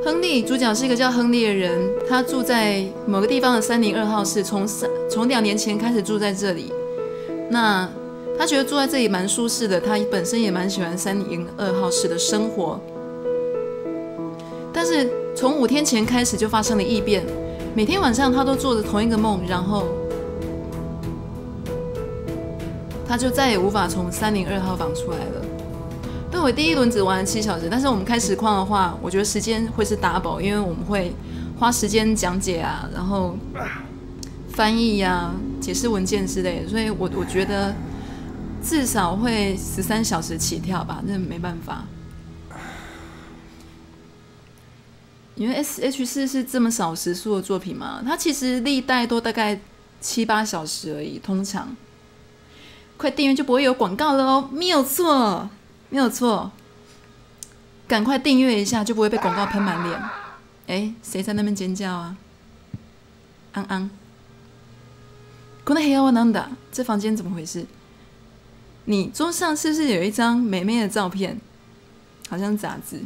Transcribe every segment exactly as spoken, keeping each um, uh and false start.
亨利主角是一个叫亨利的人，他住在某个地方的三零二号室，从从两年前开始住在这里。那他觉得住在这里蛮舒适的，他本身也蛮喜欢三零二号室的生活。但是从五天前开始就发生了异变，每天晚上他都做着同一个梦，然后他就再也无法从三零二号房出来了。对，我第一轮只玩了七小时，但是我们开实况的话，我觉得时间会是 double， 因为我们会花时间讲解啊，然后翻译啊、解释文件之类的，所以我我觉得至少会十三小时起跳吧，那没办法。因为 S H 四是这么少时数的作品嘛，它其实历代都大概七八小时而已，通常。快订阅就不会有广告了哦，没有错。没有错，赶快订阅一下，就不会被广告喷满脸。哎，谁在那边尖叫啊？安安，この部屋はなんだ？这房间怎么回事？你桌上是不是有一张美美的照片？好像杂志。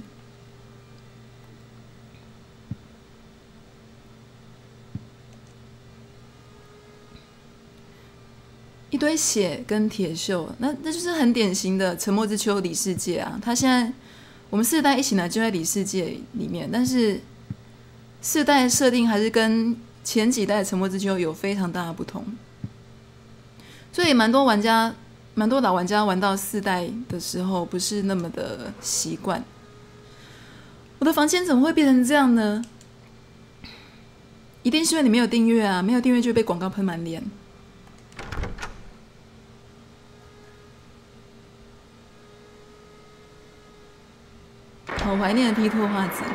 一堆血跟铁锈，那那就是很典型的沉默之丘里世界啊。他现在我们四代一起来就在里世界里面，但是四代的设定还是跟前几代的沉默之丘有非常大的不同，所以蛮多玩家、蛮多老玩家玩到四代的时候不是那么的习惯。我的房间怎么会变成这样呢？一定是因为你没有订阅啊，没有订阅就被广告喷满脸。好怀念的批拓画纸，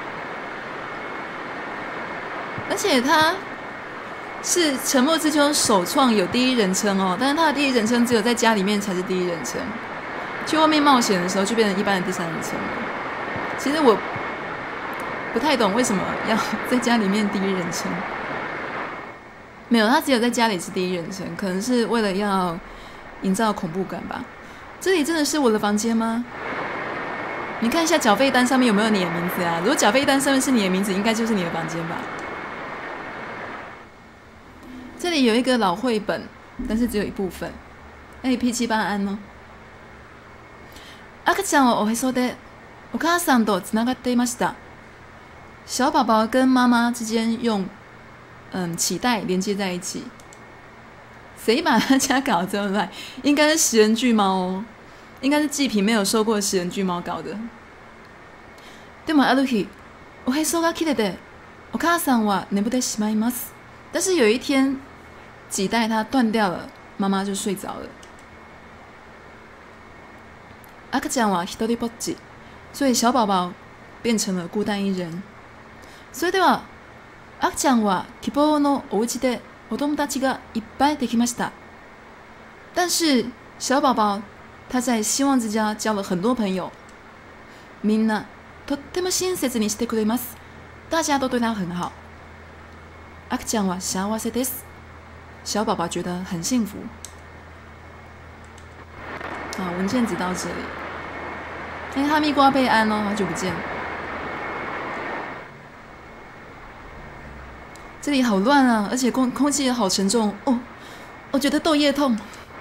而且他是沉默之丘首创有第一人称哦，但是他的第一人称只有在家里面才是第一人称，去外面冒险的时候就变成一般的第三人称了。其实我不太懂为什么要在家里面第一人称，没有，他只有在家里是第一人称，可能是为了要营造恐怖感吧。这里真的是我的房间吗？你看一下缴费单上面有没有你的名字啊？如果缴费单上面是你的名字，应该就是你的房间吧。这里有一个老绘本，但是只有一部分。哎 ，P 七八安哦。赤ちゃんはおへそでお母さんとつながっていました。小宝宝跟妈妈之间用嗯脐带连接在一起。谁把他家搞得这么乱？应该是食人巨猫哦。应该是祭品没有收过食人巨猫搞的。でもある日、おへそが切れて、お母さんは眠ってしまいます。但是有一天，脐带它断掉了，妈妈就睡着了。赤ちゃんは一人ぼっち，所以小宝宝变成了孤单一人。それでは、赤ちゃんは希望のお家でお友達がいっぱいできました。但是小宝宝他在希望之家交了很多朋友，みんなとっても親切にしてくれます。大家都对他很好。赤ちゃんは幸せです。小宝宝觉得很幸福。好，文件只到这里。哎，哈密瓜被安哦，好久不见。这里好乱啊，而且空空气也好沉重哦。我觉得豆叶痛。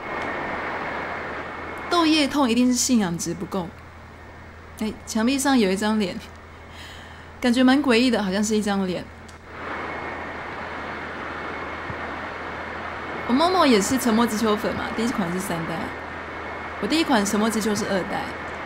豆叶痛一定是信仰值不够。哎，墙壁上有一张脸，感觉蛮诡异的，好像是一张脸。我默默也是沉默之丘粉嘛，第一款是三代，我第一款沉默之丘是二代。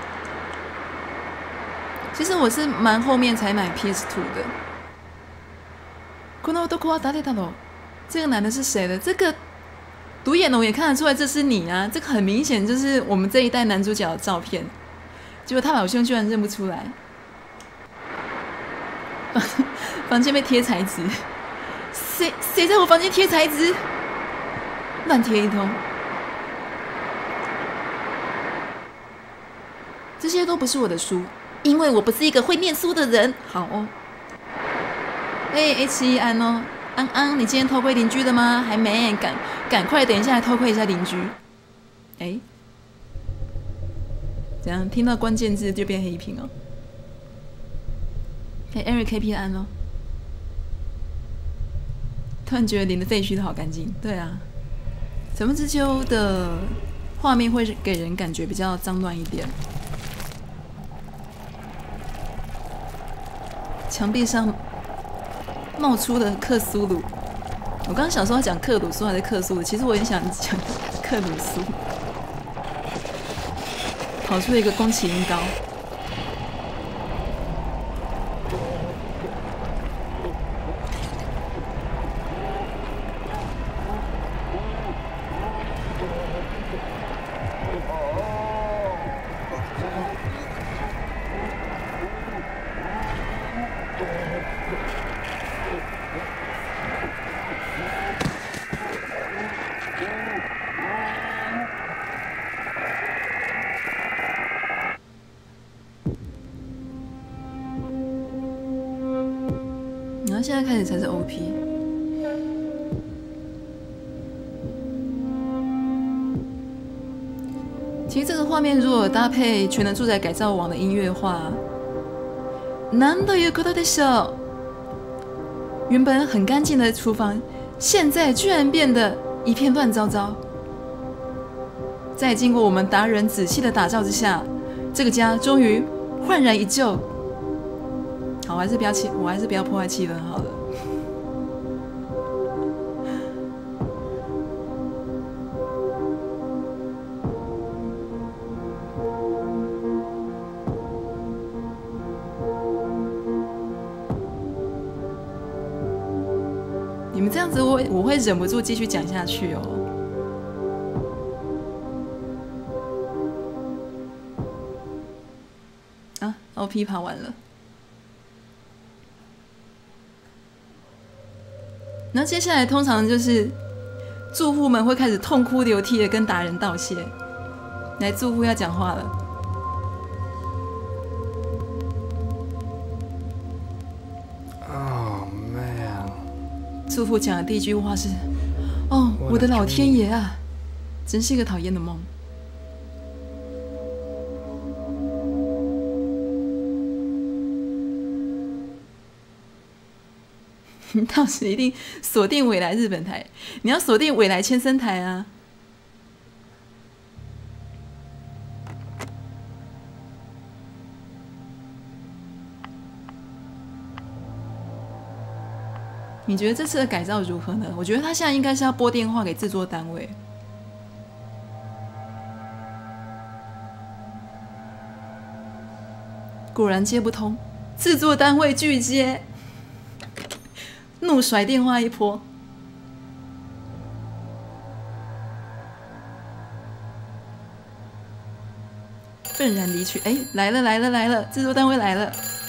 其实我是蛮后面才买 P S 二 的。この男は誰だろう？这个男的是谁的？这个。独眼龙也看得出来这是你啊！这个很明显就是我们这一代男主角的照片，结果他老兄居然认不出来。房间被贴材质，谁谁在我房间贴材质？乱贴一通，这些都不是我的书，因为我不是一个会念书的人。好哦，哎 ，H 一安哦。安安，你今天偷窥邻居了吗？还没，赶赶快等一下来偷窥一下邻居。哎，怎样？听到关键字就变黑屏哦？ 哎 ，Eric K P 安咯。突然觉得林的废墟都好干净。对啊，沉默之丘的画面会给人感觉比较脏乱一点。墙壁上冒出的克苏鲁，我刚刚想说要讲克鲁苏还是克苏鲁，其实我也想讲克鲁苏。跑出一个宫崎英高。然后现在开始才是 O P。其实这个画面如果搭配《全能住宅改造网》的音乐化，なんということでしょう。原本很干净的厨房，现在居然变得一片乱糟糟。在经过我们达人仔细的打造之下，这个家终于焕然一旧。好，我还是不要气，我还是不要破坏气氛好了。你们这样子我，我会忍不住继续讲下去哦。啊 ，O P 跑完了。那接下来通常就是住户们会开始痛哭流涕的跟达人道谢。来，住户要讲话了。 Oh man！ 住户讲的第一句话是：“哦，我的老天爷啊，真是一个讨厌的梦。”你到时一定锁定未来日本台，你要锁定未来千森台啊！你觉得这次的改造如何呢？我觉得他现在应该是要拨电话给制作单位。果然接不通，制作单位拒接。怒甩电话一波，愤然离去。哎，来了来了来了，制作单位来了。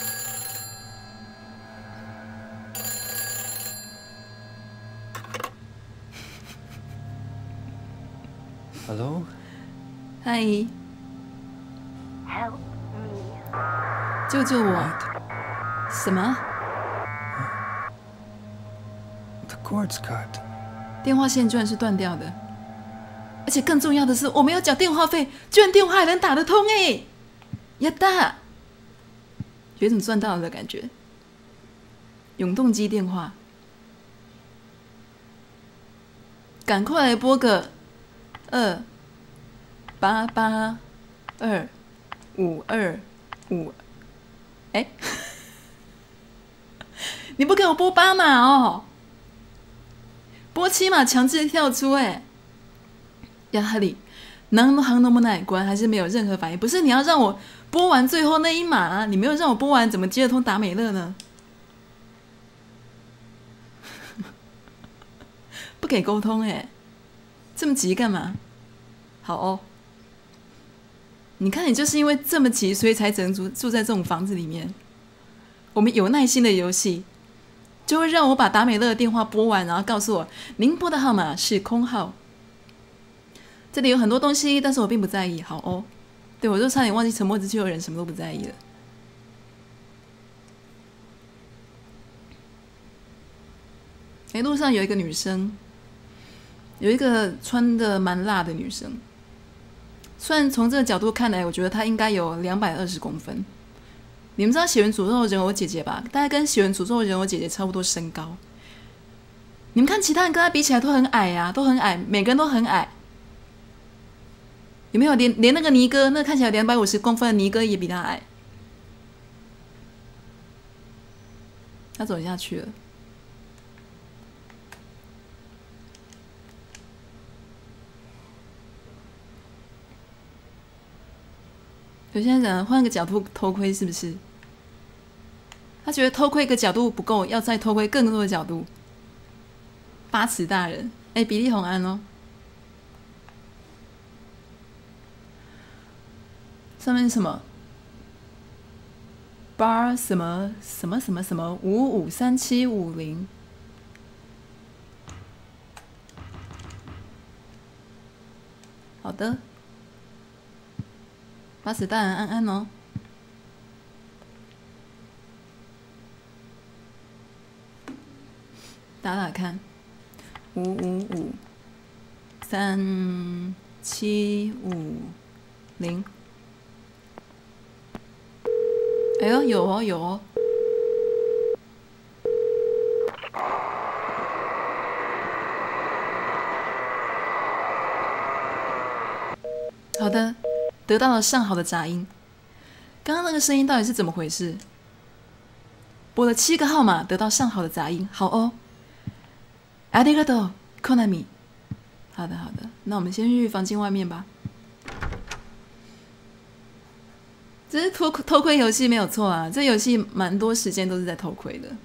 Hello？ 嗨， Help me！ 救救我！什么？ The cord's cut。 电话线居然是断掉的，而且更重要的是，我们要缴电话费，居然电话还能打得通哎！呀哒，有一种赚到了的感觉。永动机电话，赶快来拨个二八八二五二五，哎，你不给我拨八码哦？拨七码强制跳出哎，呀哈里，能行能不奶关还是没有任何反应？不是你要让我拨完最后那一码、啊，你没有让我拨完，怎么接得通达美乐呢？不给沟通哎，这么急干嘛？好哦，你看你就是因为这么急，所以才只能住住在这种房子里面。我们有耐心的游戏。就会让我把达美乐的电话拨完，然后告诉我您拨的号码是空号。这里有很多东西，但是我并不在意。好哦，对，我就差点忘记沉默之丘的人什么都不在意了。哎，路上有一个女生，有一个穿的蛮辣的女生。虽然从这个角度看来，我觉得她应该有两百二十公分， 你们知道血缘诅咒的人偶姐姐吧？大概跟血缘诅咒的人偶姐姐差不多身高。你们看其他人跟她比起来都很矮啊，都很矮，每个人都很矮。有没有连连那个尼哥，那看起来两百五十公分的尼哥也比他矮？他走下去了。有些人讲换个角度偷窥是不是？他觉得偷窥一个角度不够，要再偷窥更多的角度。八尺大人，哎、欸，比利洪安哦。上面是什么？八什么什么什么什么五五三七五零。好的。八尺大人安安哦，打打看，五五五三七五零，哎呦，有哦有哦，好的。得到了上好的杂音，刚刚那个声音到底是怎么回事？拨了七个号码，得到上好的杂音，好哦。ありがとう、コナミ。好的好的，那我们先去房间外面吧。这是偷偷窥游戏没有错啊，这游戏蛮多时间都是在偷窥的。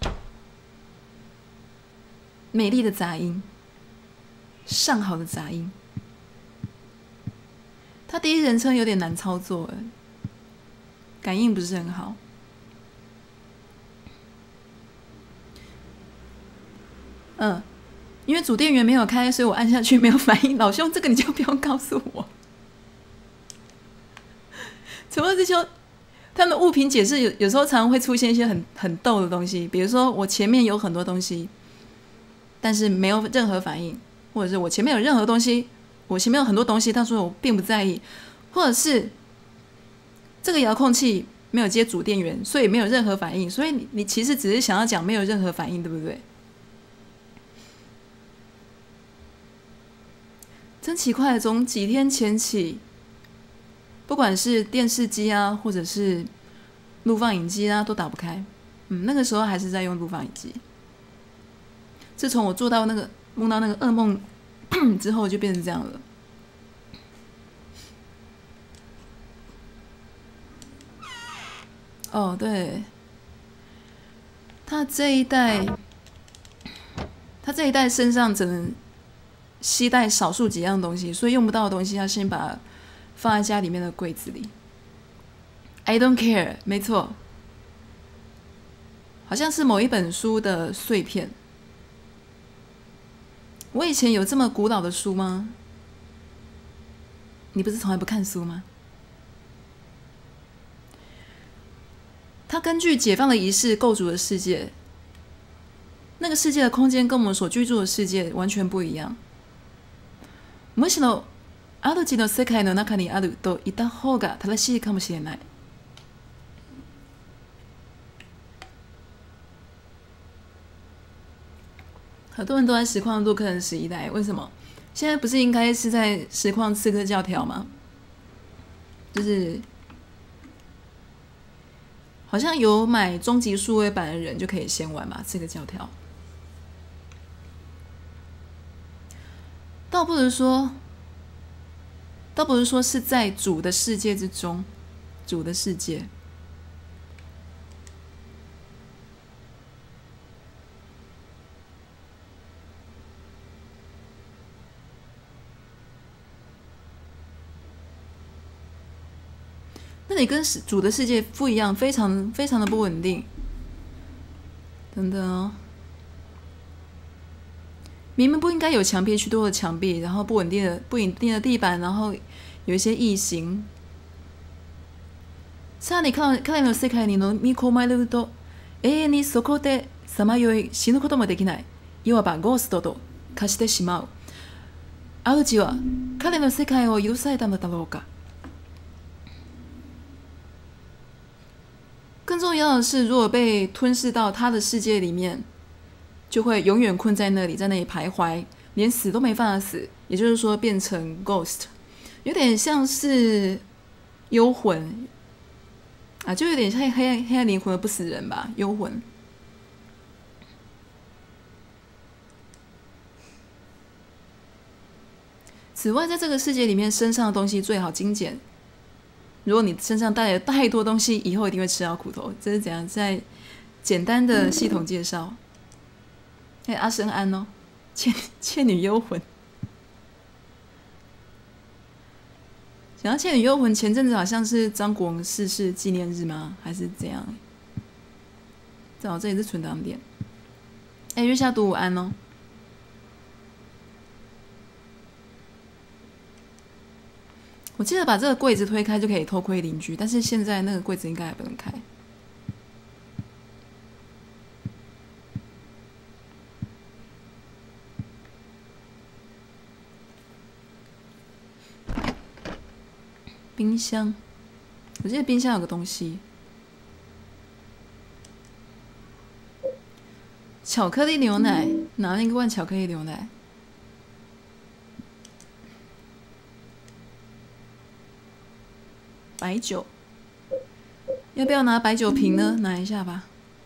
美丽的杂音，上好的杂音。他第一人称有点难操作，感应不是很好。嗯，因为主电源没有开，所以我按下去没有反应。老兄，这个你就不用告诉我。沉默之丘，他们的物品解释有有时候常常会出现一些很很逗的东西，比如说我前面有很多东西，但是没有任何反应，或者是我前面有任何东西。我前面有很多东西，他说我并不在意，或者是这个遥控器没有接主电源，所以没有任何反应，所以 你, 你其实只是想要讲没有任何反应，对不对？真奇怪，从几天前起，不管是电视机啊，或者是录放影机啊，都打不开。嗯，那个时候还是在用录放影机。自从我做到那个梦到那个噩梦之后，就变成这样了。哦，对，他这一代，他这一代身上只能携带少数几样东西，所以用不到的东西，要先把它放在家里面的柜子里。I don't care， 没错，好像是某一本书的碎片。我以前有这么古老的书吗？你不是从来不看书吗？它根据解放的仪式构筑的世界，那个世界的空间跟我们所居住的世界完全不一样。むしろ主の世界の中にあると言った方が正しいかもしれない。很多人都在实况洛克人十一代，为什么？现在不是应该是在实况刺客教条吗？就是好像有买终极数位版的人就可以先玩吧，刺客教条。倒不如说，倒不如说是在主的世界之中，主的世界。那你跟主的世界不一样，非常非常的不稳定。等等哦，明明不应该有墙壁，去多的墙壁，然后不稳定的不稳定的地板，然后有一些异形。さらに彼の世界に飲み込まれると、永遠にそこでさまよい死ぬこともできない、いわばゴーストと化してしまう。主は彼の世界を許されたのだろうか。 更重要的是，如果被吞噬到他的世界里面，就会永远困在那里，在那里徘徊，连死都没办法死。也就是说，变成 ghost， 有点像是幽魂啊，就有点像黑暗黑暗灵魂的不死人吧，幽魂。此外，在这个世界里面，身上的东西最好精简。如果你身上带了太多东西，以后一定会吃到苦头。这是怎样？在简单的系统介绍。哎，阿生安哦，倩倩女幽魂。想到倩女幽魂，前阵子好像是张国荣逝世纪念日吗？还是怎样？正好这里是存档点。哎，月下独舞安哦。我记得把这个柜子推开就可以偷窥邻居，但是现在那个柜子应该还不能开。冰箱，我记得冰箱有个东西，巧克力牛奶，拿了一罐巧克力牛奶。白酒，要不要拿白酒瓶呢？拿一下吧。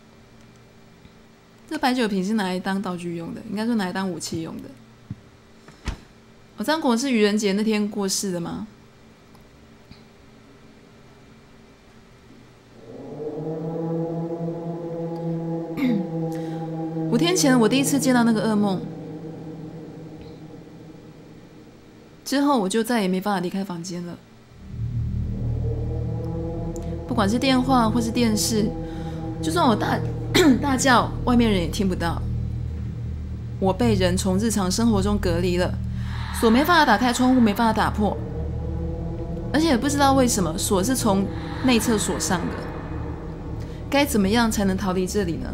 这白酒瓶是拿来当道具用的，应该说拿来当武器用的。我张国是愚人节那天过世的吗？五天前我第一次见到那个噩梦，之后我就再也没办法离开房间了。不管是电话或是电视，就算我大大叫，外面人也听不到。我被人从日常生活中隔离了，锁没办法打开，窗户没办法打破，而且不知道为什么锁是从内侧锁上的。该怎么样才能逃离这里呢？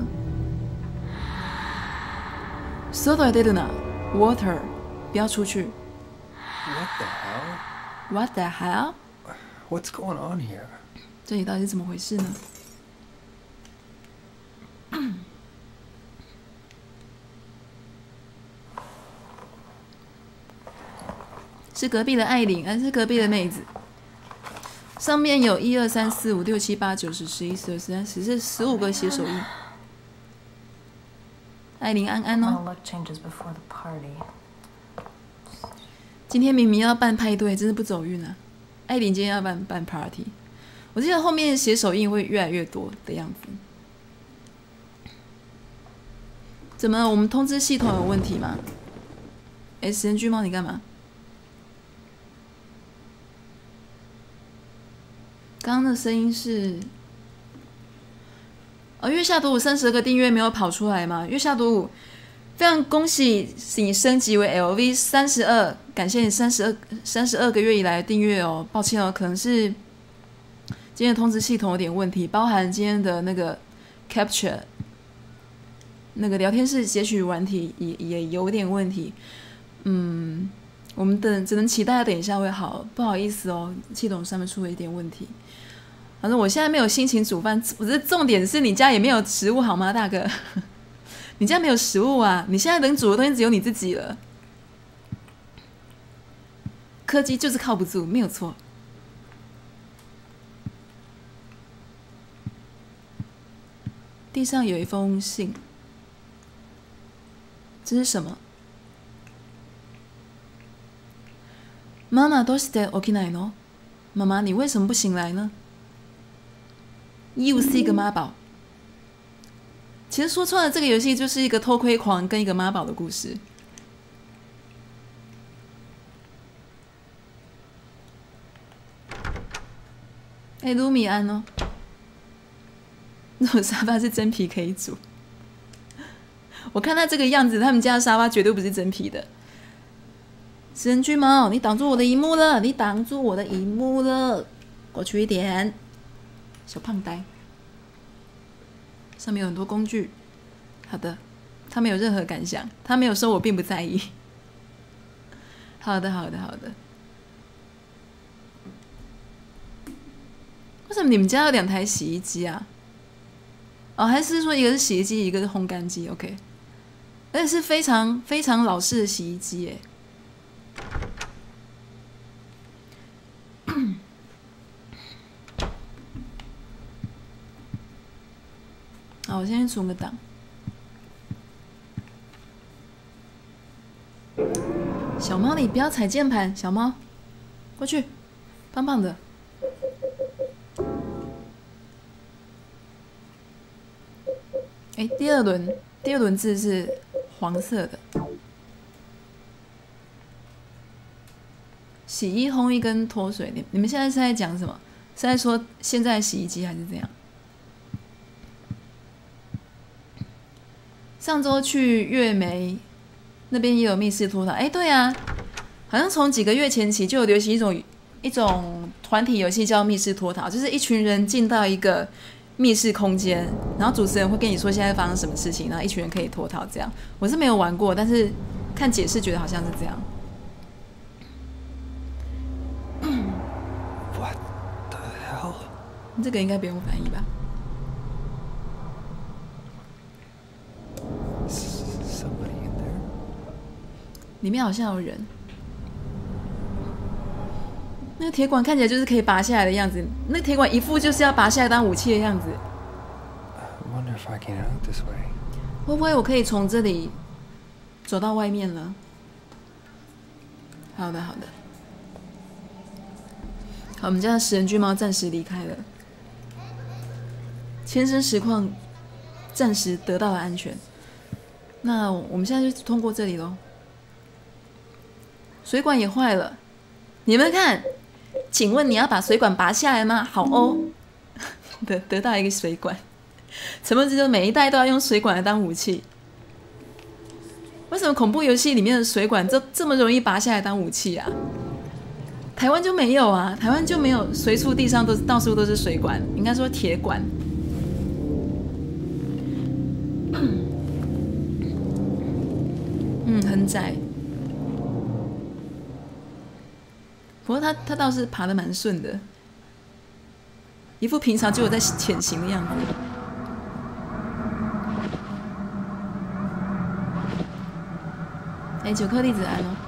外出るな water， 不要出去。 What the hell? What the hell? What's going on here? 这里到底是怎么回事呢？是隔壁的艾琳，还是隔壁的妹子？上面有一二三四五六七八九十十一十二十三十四十五个写手印。艾琳安安哦。今天明明要办派对，真是不走运啊！艾琳今天要办办 party， 我记得后面写手印会越来越多的样子。怎么了？我们通知系统有问题吗？哎，食人巨猫，你干嘛？刚刚的声音是……哦，月下独舞三十个订阅没有跑出来吗？月下独舞，非常恭喜你升级为 L V 三十二，感谢你三十二三十二个月以来的订阅哦。抱歉哦，可能是今天的通知系统有点问题，包含今天的那个 capture 那个聊天室截取软体也也有点问题。嗯，我们等只能期待等一下会好，不好意思哦，系统上面出了一点问题。反正我现在没有心情煮饭，不是重点是你家也没有食物好吗，大哥？你家没有食物啊？你现在能煮的东西只有你自己了。柯基就是靠不住，没有错。地上有一封信，这是什么？妈妈どうして起きないの？妈妈，你为什么不醒来呢？又是一个妈宝。其实说穿了，这个游戏就是一个偷窥狂跟一个妈宝的故事。哎，卢米安哦，那种沙发是真皮可以煮。我看他这个样子，他们家的沙发绝对不是真皮的。食人巨猫，你挡住我的荧幕了！你挡住我的荧幕了！过去一点，小胖呆。上面有很多工具。好的，他没有任何感想，他没有说我并不在意。好的，好的，好的。为什么你们家有两台洗衣机啊？ 哦，还是说一个是洗衣机，一个是烘干机 ？OK， 而且是非常非常老式的洗衣机耶。好，我先存个档。小猫，你不要踩键盘，小猫，过去，胖胖的。哎，第二轮，第二轮字是黄色的。洗衣、烘衣跟脱水，你你们现在是在讲什么？是在说现在洗衣机还是这样？上周去月梅那边也有密室脱逃，哎，对啊，好像从几个月前起就有流行一种一种团体游戏叫密室脱逃，就是一群人进到一个密室空间，然后主持人会跟你说现在发生什么事情，然后一群人可以脱逃。这样我是没有玩过，但是看解释觉得好像是这样。 What the hell? 这个应该不用翻译吧？ Somebody in there? 里面好像有人。那个铁管看起来就是可以拔下来的样子，那个铁管一副就是要拔下来当武器的样子。 I wonder if I can get out this way. 会不会我可以从这里走到外面了？好的，好的。好，我们家的食人巨猫暂时离开了，千生实况暂时得到了安全。那我们现在就通过这里咯。水管也坏了，你们看，请问你要把水管拔下来吗？好哦，得得到一个水管。沉默之中每一代都要用水管来当武器。为什么恐怖游戏里面的水管这这么容易拔下来当武器啊？台湾就没有啊，台湾就没有，随处地上都到处都是水管，应该说铁管。嗯，很窄。不过他他倒是爬得蛮顺的，一副平常就有在潜行的样子。哎，九颗粒子安哦。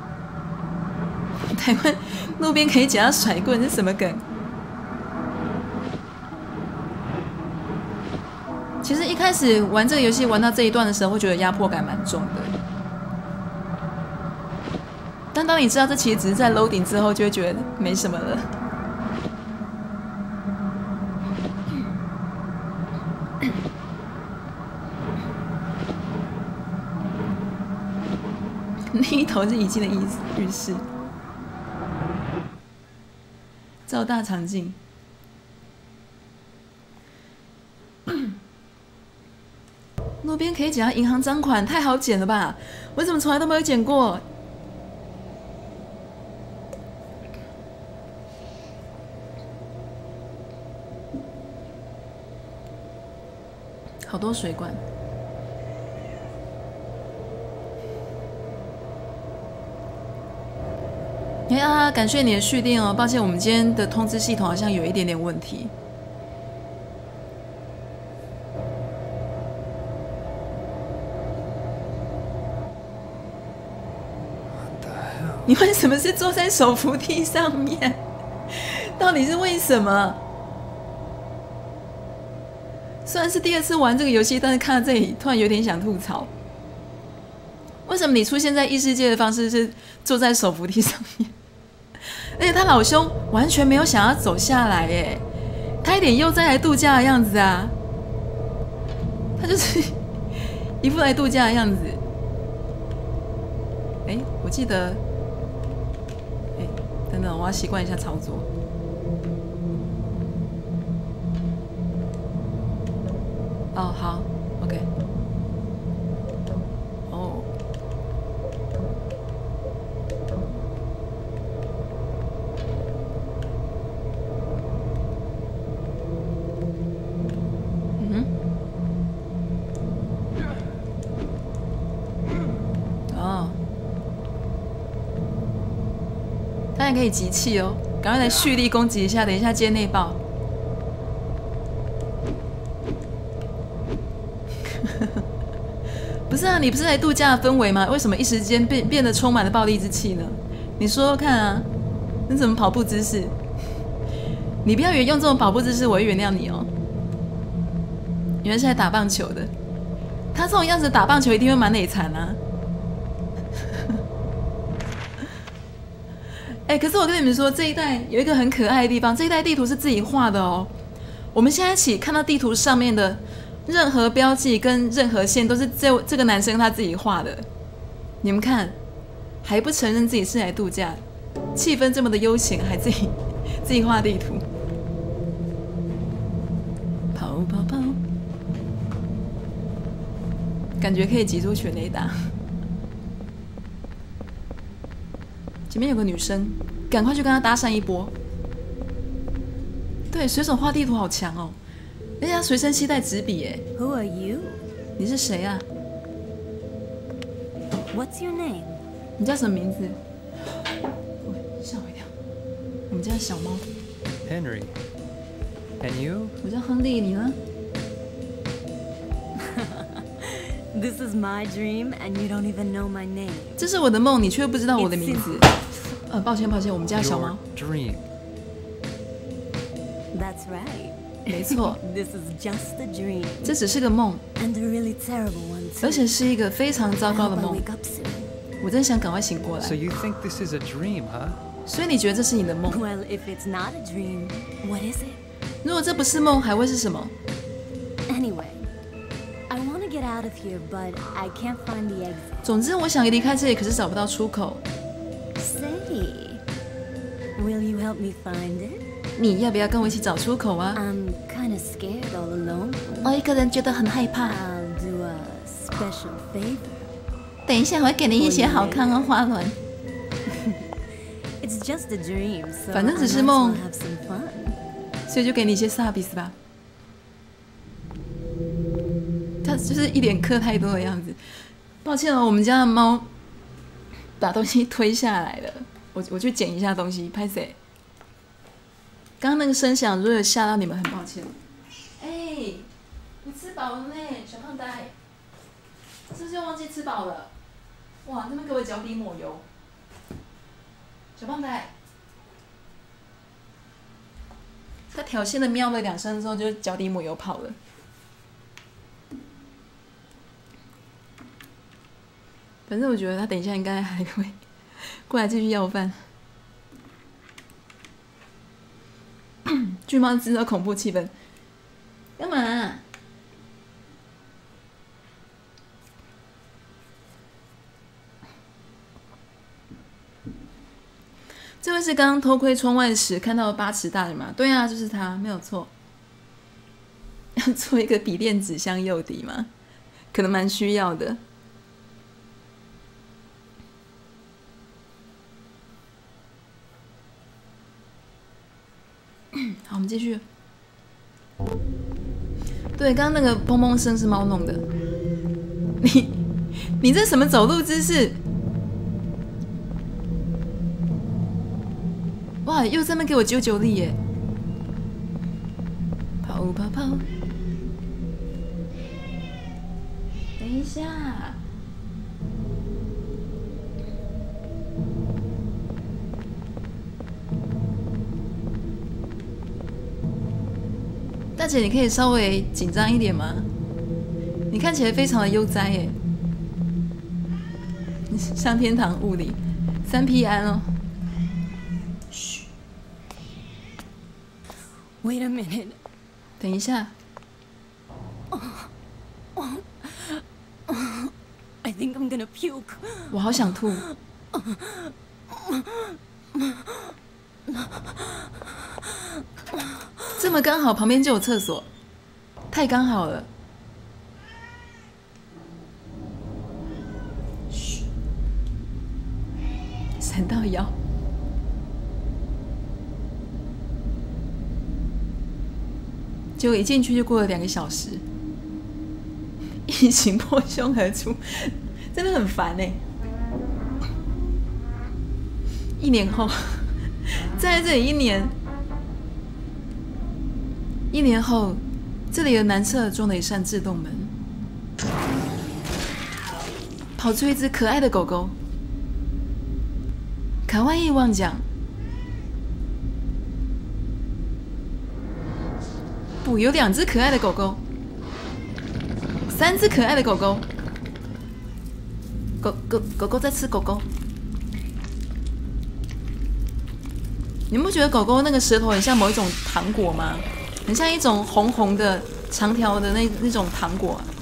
台湾路边可以捡到甩棍，是什么梗？其实一开始玩这个游戏玩到这一段的时候，会觉得压迫感蛮重的。但当你知道这其实只是在 loading 之后，就会觉得没什么了。另一头是已经的意思，浴室。照大肠镜。路边可以捡到银行赃款，太好捡了吧？我怎么从来都没有捡过？好多水管。哎呀，感谢你的续订哦！抱歉，我们今天的通知系统好像有一点点问题。你为什么是坐在手扶梯上面？到底是为什么？虽然是第二次玩这个游戏，但是看到这里突然有点想吐槽。为什么你出现在异世界的方式是坐在手扶梯上面？而且他老兄完全没有想要走下来耶，他一点悠哉来度假的样子啊，他就是一副来度假的样子。哎，我记得，哎，等等，我要习惯一下操作。哦，好 ，OK。哦。嗯。哦。他也可以集气哦，赶快来蓄力攻击一下，等一下接内爆。 是啊，你不是来度假的氛围吗？为什么一时间变变得充满了暴力之气呢？你说说看啊，那怎么跑步姿势？你不要以为用这种跑步姿势我会原谅你哦。原来是来打棒球的，他这种样子打棒球一定会蛮累残啊。哎、欸，可是我跟你们说，这一代有一个很可爱的地方，这一代地图是自己画的哦。我们现在起看到地图上面的任何标记跟任何线都是这这个男生他自己画的。你们看，还不承认自己是来度假，气氛这么的悠闲，还自己自己画地图。跑跑跑，感觉可以击出全垒打。前面有个女生，赶快去跟她搭讪一波。对，水手画地图好强哦，人家随身携带纸笔耶。 Who are you? 你是谁啊？ What's your name? 你叫什么名字？吓我一跳！我们家的小猫。 Henry. And you? 我叫亨利，你呢？ This is my dream, and you don't even know my name. 这是我的梦，你却不知道我的名字。呃，抱歉抱歉，我们家的小猫。 Your dream. That's right. 没错， This is just a dream, 这只是个梦， and a really terrible one 而 too. 且是一个非常糟 I 糕的 hope I 梦。 wake up soon. 我真想赶快醒过来 So。you think this is a dream, huh? 所以你觉得这是你的梦？ Well, if it's not a dream, what is it? 如果这不是梦，还会是什么？ Anyway, I want to get out of here, but I can't find the exit. 总之，我想离开这里，可是找不到出口。 Say, will you help me find it? 你要不要跟我一起找出口啊？ I'm kind of scared all alone. 我一个人觉得很害怕。 I'll do a special favor. 等一下，我会给你一些好看哦，花轮。 It's just a dream, so 反正 I 只 might 是 as 梦 well have some fun. 所以就给你一些萨比斯吧。他就是一脸嗑太多的样子。抱歉哦，我们家的猫把东西推下来了，我我去捡一下东西，拍谁？刚刚那个声响如果有吓到你们，很抱歉。哎、你吃饱了呢，小胖呆，是不是又忘记吃饱了？哇，那边给我脚底抹油，小胖呆。他挑衅的喵了两声之后，就脚底抹油跑了。反正我觉得他等一下应该还会过来继续要饭。巨猫制造恐怖气氛，干嘛、啊？这位是刚刚偷窥窗外时看到的八尺大人吗？对啊，就是他，没有错。要做一个笔电指向右底吗？可能蛮需要的。好，我们继续。对，刚刚那个砰砰声是猫弄的。你，你这什么走路姿势？哇，又在那边给我揪揪力耶！跑跑跑！等一下。大姐，你可以稍微紧张一点吗？你看起来非常的悠哉耶，上天堂物理，三 P 安哦。嘘 Wait a minute. 等一下。 I think I'm gonna puke. 我好想吐。这么刚好，旁边就有厕所，太刚好了。嘘，闪到腰。结果一进去就过了两个小时，疫情破胸而出，真的很烦哎、欸。一年后，在这里一年。一年后，这里的南侧装了一扇自动门。 跑出一只可爱的狗狗，卡哇伊旺奖。不，有两只可爱的狗狗，三只可爱的狗狗，狗狗狗狗在吃狗狗。你们不觉得狗狗那个舌头很像某一种糖果吗？很像一种红红的长条的那那种糖果、啊。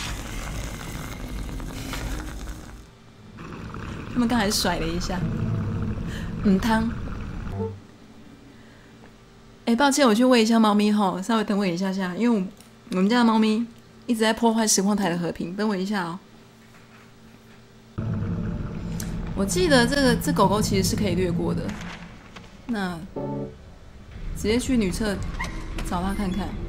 他们刚才甩了一下，嗯汤。哎，抱歉，我去喂一下猫咪吼，稍微等我一下下，因为我我们家的猫咪一直在破坏实况台的和平，等我一下哦。我记得这个这狗狗其实是可以略过的，那直接去女厕找它看看。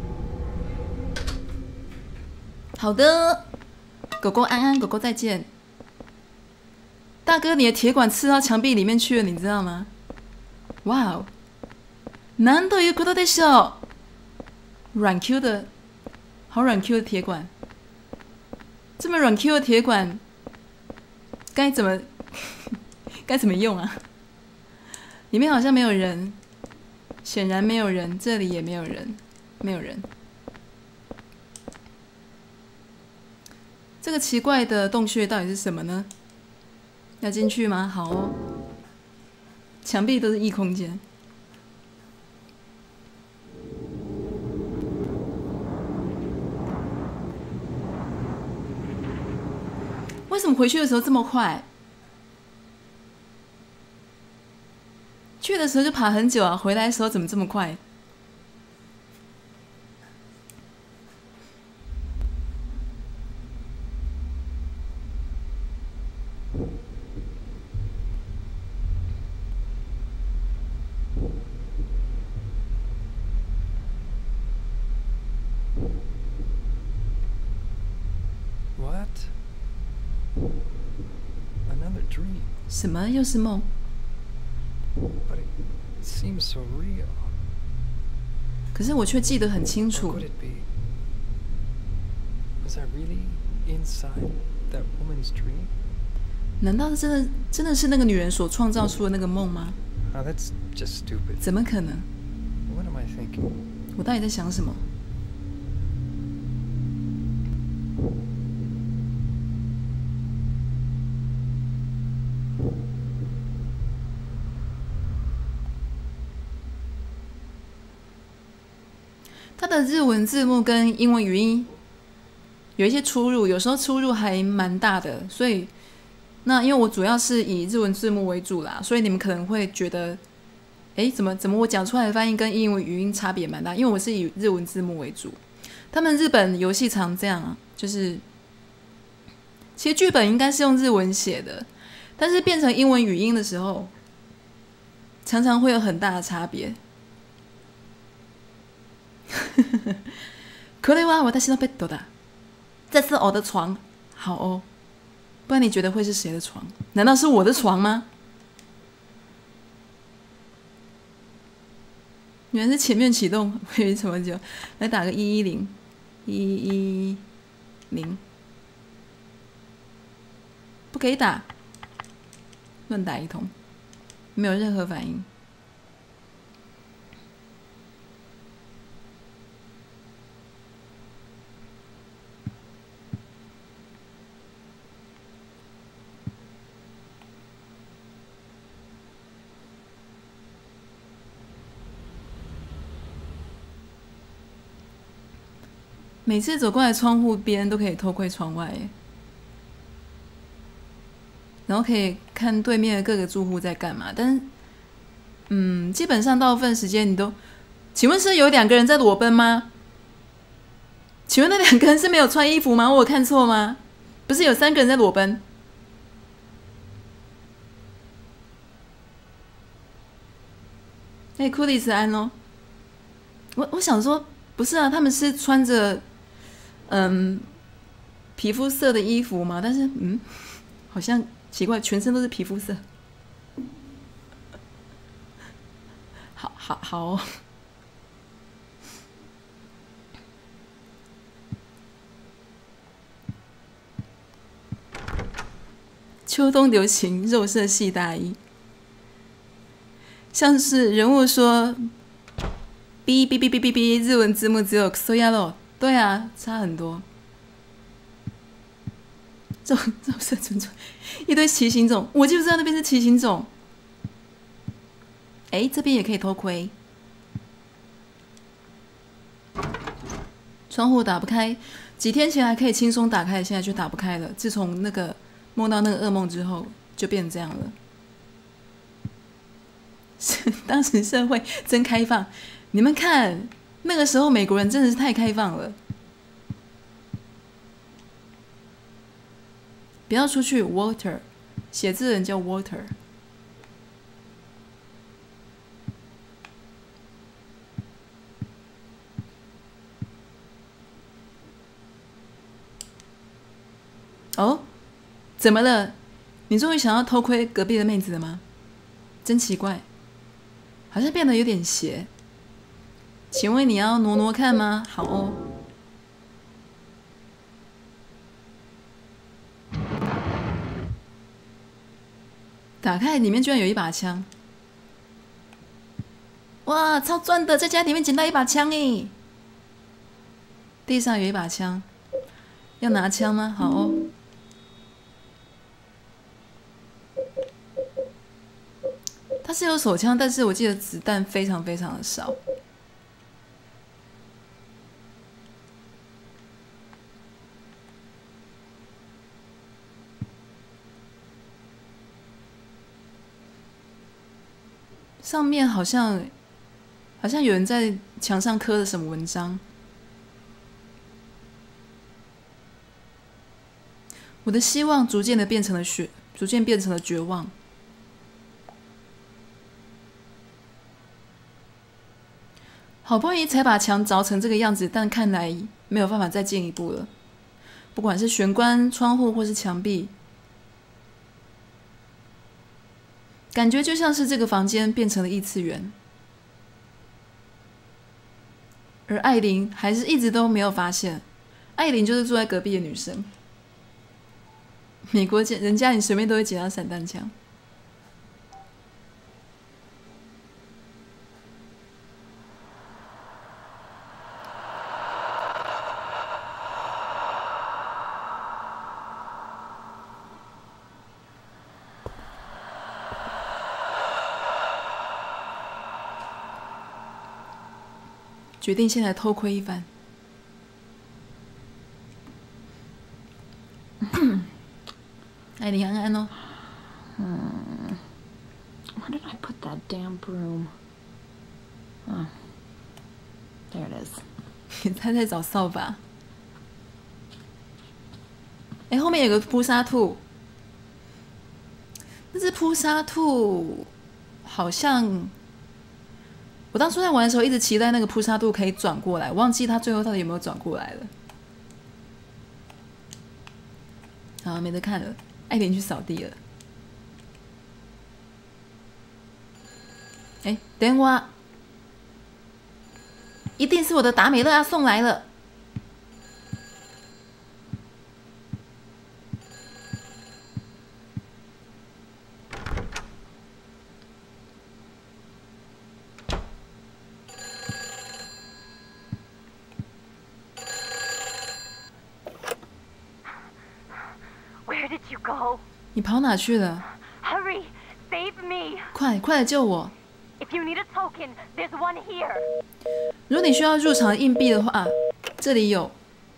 好的，狗狗安安，狗狗再见。大哥，你的铁管刺到墙壁里面去了，你知道吗？哇哦！なんということでしょう。软 Q 的，好软 Q 的铁管，这么软 Q 的铁管，该怎么该怎么用啊？里面好像没有人，显然没有人，这里也没有人，没有人。这个奇怪的洞穴到底是什么呢？要进去吗？好哦，墙壁都是异空间。为什么回去的时候这么快？去的时候就爬很久啊，回来的时候怎么这么快？什么又是梦 But it seems so real. 可是我却记得很清楚。 How could it be? Was I really inside that woman's dream? 难道真的真的是那个女人所创造出的那个梦吗？ Oh, that's just stupid. 怎么可能？ What am I thinking? 我到底在想什么？它的日文字幕跟英文语音有一些出入，有时候出入还蛮大的，所以那因为我主要是以日文字幕为主啦，所以你们可能会觉得，哎，怎么怎么我讲出来的发音跟英文语音差别蛮大？因为我是以日文字幕为主。他们日本游戏常这样啊，就是其实剧本应该是用日文写的，但是变成英文语音的时候，常常会有很大的差别。これは私のベッドだ。这是我的床，好哦。不然你觉得会是谁的床？难道是我的床吗？原来是前面启动，我以为什么久？来打个一一零，一一零，不可以打，乱打一通，没有任何反应。每次走过来窗户边都可以偷窥窗外耶，然后可以看对面的各个住户在干嘛。但是，嗯，基本上大部分时间你都，请问是有两个人在裸奔吗？请问那两个人是没有穿衣服吗？我有看错吗？不是有三个人在裸奔？哎，库里斯安哦，我我想说，不是啊，他们是穿着。嗯，皮肤色的衣服嘛，但是嗯，好像奇怪，全身都是皮肤色。好好好、哦， 秋冬流行肉色系大衣，像是人物说哔哔哔哔哔哔，日文字幕只有 soyaro， 对啊，差很多。肉肉色纯纯，一堆骑行种，我就知道那边是骑行种。哎，这边也可以偷窥。窗户打不开，几天前还可以轻松打开，现在就打不开了。自从那个梦到那个噩梦之后，就变成这样了。当时社会真开放，你们看，那个时候美国人真的是太开放了。不要出去 ，Water， 写字的人叫 Water。哦，怎么了？你终于想要偷窥隔壁的妹子了吗？真奇怪，好像变得有点邪。请问你要挪挪看吗？好哦。打开，里面居然有一把枪！哇，超赚的，在家里面捡到一把枪诶！地上有一把枪，要拿枪吗？好哦。它是有手枪，但是我记得子弹非常非常的少。上面好像好像有人在墙上刻了什么文章。我的希望逐渐的变成了绝，逐渐变成了绝望。好不容易才把墙凿成这个样子，但看来没有办法再进一步了。不管是玄关、窗户或是墙壁，感觉就像是这个房间变成了异次元。而艾琳还是一直都没有发现，艾琳就是住在隔壁的女生。美国人家你随便都会捡到散弹枪。决定先来偷窥一番。艾琳安安哦。 Hmm. Where did I put that damn broom? Oh, there it is. 他在找扫把。哎，后面有个扑杀兔。那只扑杀兔好像。我当初在玩的时候，一直期待那个扑杀兔可以转过来，忘记他最后到底有没有转过来了。好，没得看了，艾琳去扫地了。哎，等我，一定是我的达美乐要送来了。你跑哪去了？ Hurry, save me! 快快来救我！ If you need a token, there's one here. 如果你需要入场的硬币的话，这里有。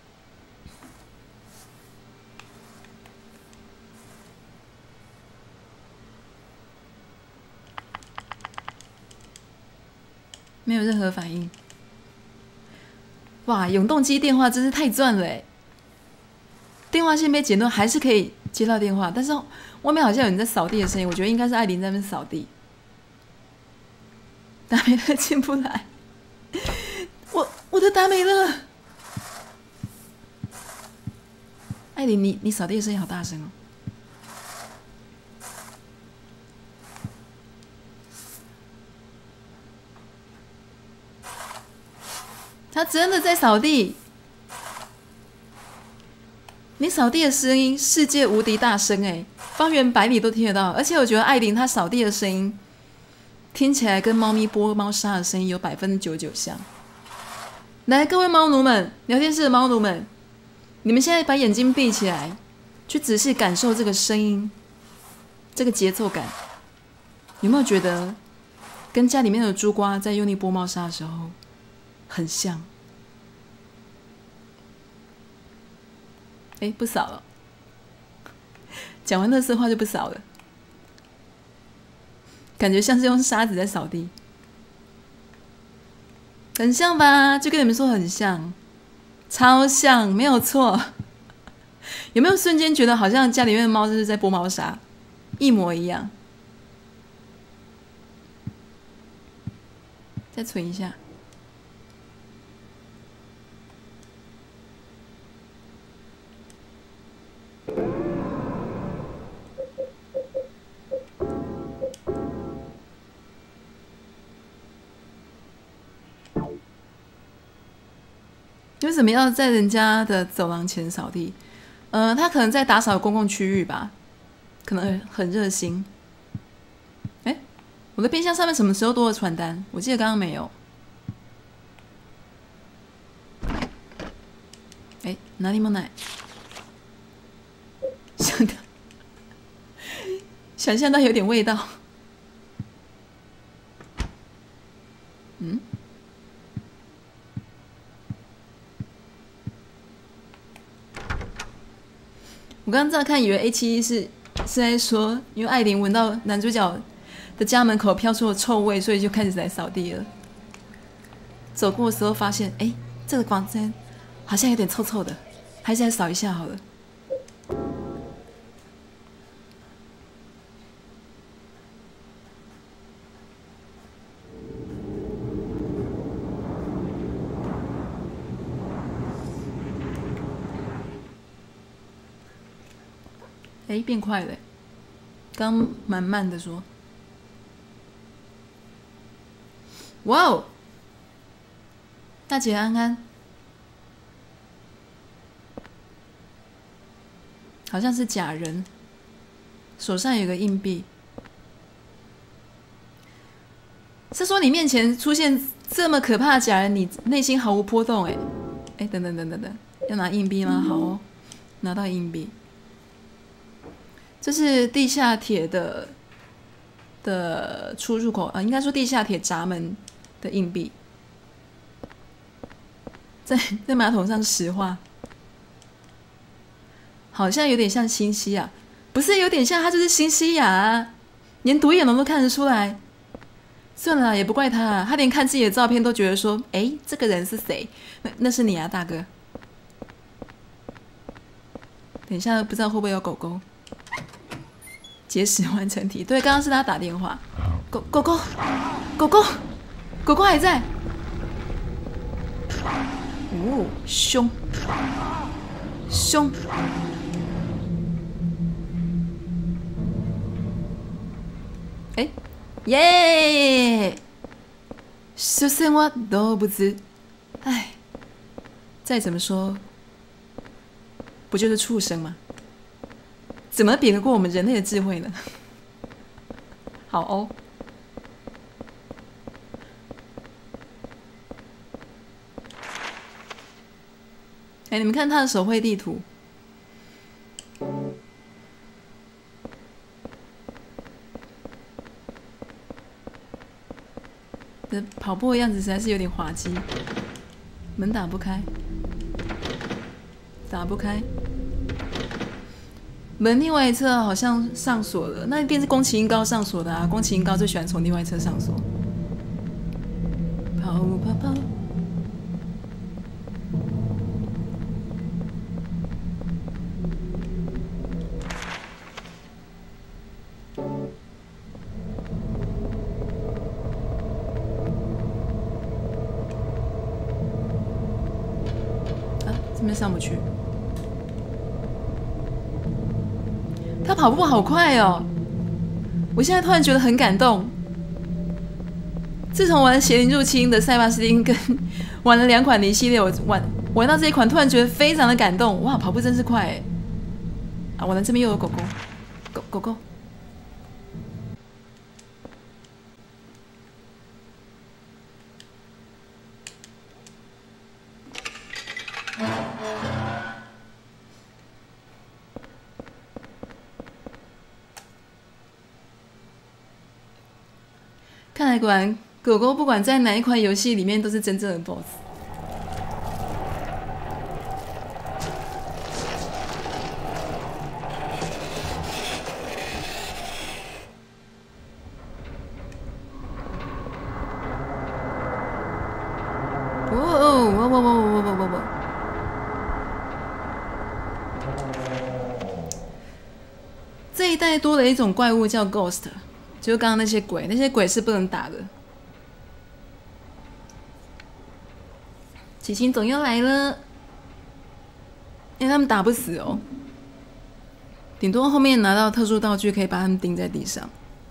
没有任何反应。哇，永动机电话真是太赚了哎！电话线被剪断，还是可以接到电话，但是外面好像有人在扫地的声音，我觉得应该是艾琳在那边扫地。达美乐进不来，我我的达美乐，艾琳，你你扫地的声音好大声哦！他真的在扫地。你扫地的声音世界无敌大声哎！ 方圆百里都听得到。而且我觉得艾琳她扫地的声音，听起来跟猫咪拨猫砂的声音有百分之九十九像。来，各位猫奴们，聊天室的猫奴们，你们现在把眼睛闭起来，去仔细感受这个声音，这个节奏感，有没有觉得跟家里面的猪瓜在用力拨猫砂的时候很像？哎，不扫了。讲完垃圾话就不扫了，感觉像是用沙子在扫地，很像吧？就跟你们说很像，超像，没有错。有没有瞬间觉得好像家里面的猫就是在拨猫砂，一模一样？再存一下。为什么要在人家的走廊前扫地？呃，他可能在打扫公共区域吧，可能很热心。哎，我的冰箱上面什么时候多了传单？我记得刚刚没有。哎，哪里没奶？想到，想象到有点味道。嗯。我刚刚乍看以为 A 七一是是在说，因为艾琳闻到男主角的家门口飘出了臭味，所以就开始来扫地了。走过的时候发现，哎，这个房间好像有点臭臭的，还是来扫一下好了。哎，变快了，刚蛮慢的说。哇哦，大姐安安，好像是假人，手上有个硬币。是说你面前出现这么可怕的假人，你内心毫无波动？哎，哎，等等等等等，要拿硬币吗？好哦，拿到硬币。这是地下铁的的出入口啊，应该说地下铁闸门的硬币，在在马桶上石化，好像有点像新西亚，不是有点像，它就是新西亚啊，连独眼龙都看得出来。算了啦，也不怪他啊，他连看自己的照片都觉得说，哎，这个人是谁？那那是你啊，大哥。等一下，不知道会不会有狗狗。结识完成题，对，刚刚是他打电话。狗狗狗狗狗狗狗还在。哦，凶凶。哎，耶！所詮は動物。哎，再怎么说，不就是畜生吗？怎么比得过我们人类的智慧呢？好哦。哎，你们看他的手绘地图，这跑步的样子实在是有点滑稽。门打不开，打不开。门另外一侧好像上锁了，那一定是宫崎英高上锁的啊！宫崎英高最喜欢从另外一侧上锁。跑跑跑！啊，这边上不去。他跑步好快哦！我现在突然觉得很感动。自从玩《邪灵入侵》的塞巴斯汀跟玩了两款零系列，我玩玩到这一款，突然觉得非常的感动。哇，跑步真是快哎！啊，我的这边又有狗狗。 狗狗狗。看来果然狗狗不管在哪一款游戏里面都是真正的 B O S S。哦哦哦哦哦哦哦！这一代多了一种怪物叫 Ghost， 就是刚刚那些鬼，那些鬼是不能打的。奇琴总要来了，因为他们打不死哦，顶多后面拿到特殊道具可以把他们钉在地上。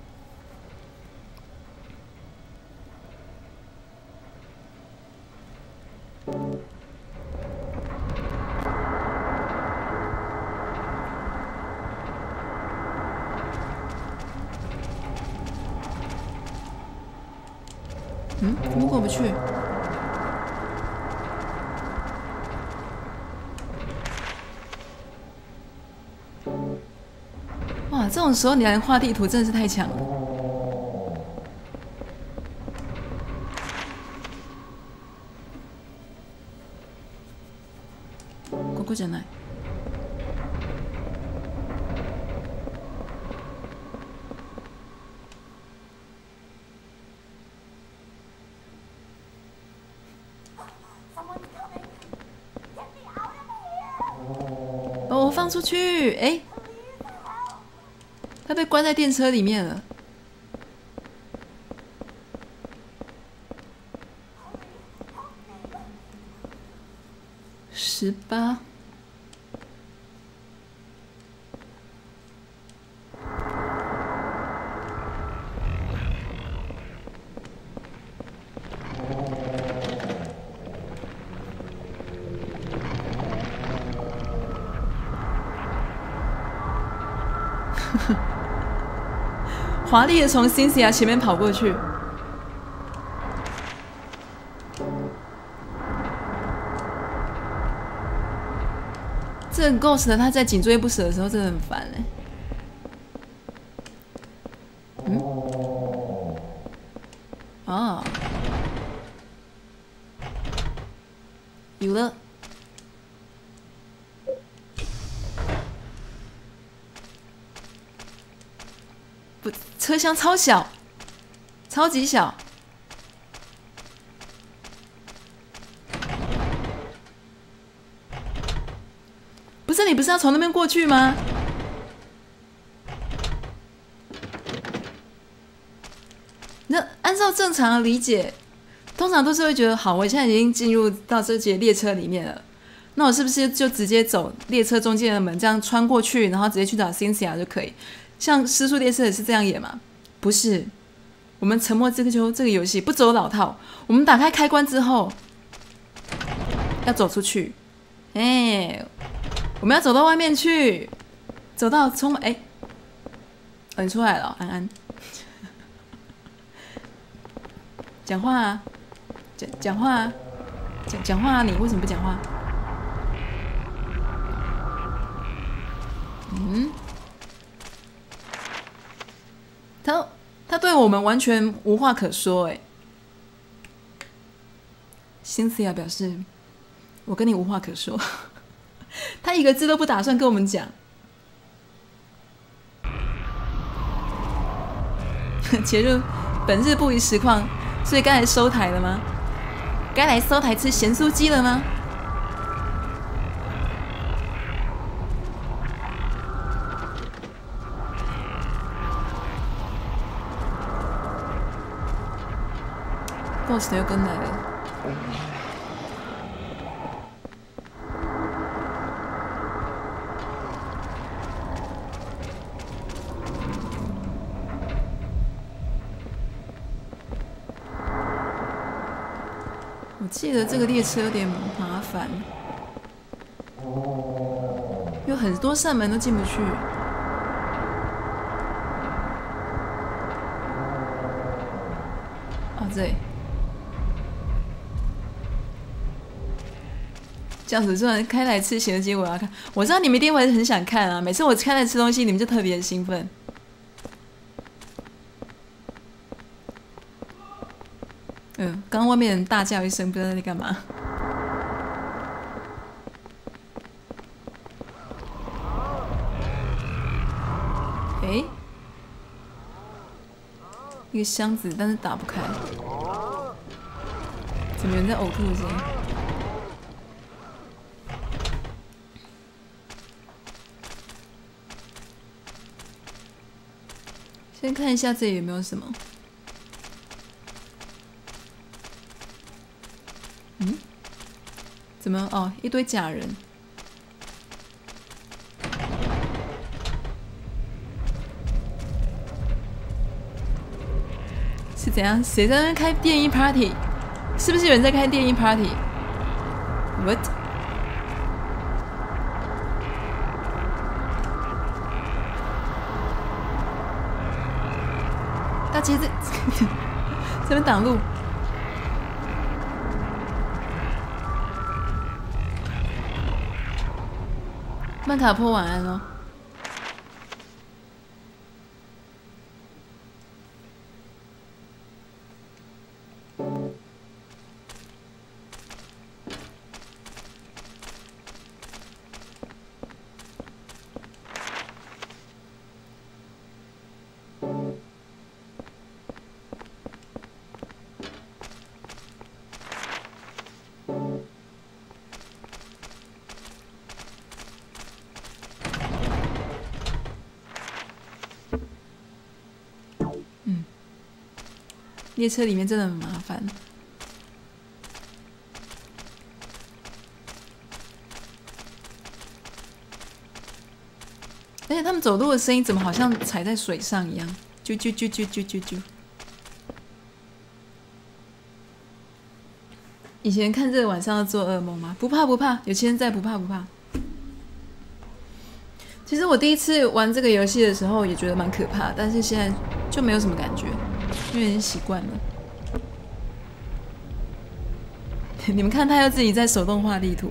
嗯，怎么过不去？哇，这种时候你来画地图真的是太强了。ここじゃない。把我放出去！哎，他被关在电车里面了。十八。华丽的从 Cynthia 前面跑过去，这个 Ghost 他在紧追不舍的时候真的很烦哎。嗯，哦，有了。不，车厢超小，超级小。不是你不是要从那边过去吗？那按照正常的理解，通常都是会觉得，好，我现在已经进入到这节列车里面了，那我是不是就直接走列车中间的门，这样穿过去，然后直接去找 Cynthia 就可以？像《失速列车》也是这样演嘛？不是，我们《沉默之丘》这个游戏不走老套，我们打开开关之后要走出去，哎、欸，我们要走到外面去，走到充哎，哦，你出来了、哦，安安，讲话啊，讲讲话啊，讲讲话啊，你为什么不讲话？嗯。他他对我们完全无话可说哎。Cynthia 表示，我跟你无话可说，他一个字都不打算跟我们讲。切入本日不宜实况，所以该来收台了吗？该来收台吃咸酥鸡了吗？Ghost 又跟来了。我记得这个列车有点麻烦，有很多扇门都进不去。 这里。这样子突然开来吃咸的鸡，我要看。我知道你们一定会很想看啊！每次我开来吃东西，你们就特别兴奋。嗯，刚刚外面人大叫一声，不知道在干嘛。诶，一个箱子，但是打不开。怎么有人在呕吐的声音？先看一下这里有没有什么。嗯？怎么？哦，一堆假人。是怎样？谁在那边开电音 party？ 是不是有人在开电音 party？What？ 大姐这这边挡路。曼卡坡晚安哦。列车里面真的很麻烦，而且他们走路的声音怎么好像踩在水上一样？啾啾啾啾啾啾啾。以前看这个晚上要做噩梦吗？不怕不怕，有钱人在，不怕不怕。其实我第一次玩这个游戏的时候也觉得蛮可怕，但是现在就没有什么感觉。因为已经习惯了。你们看，他要自己在手动画地图。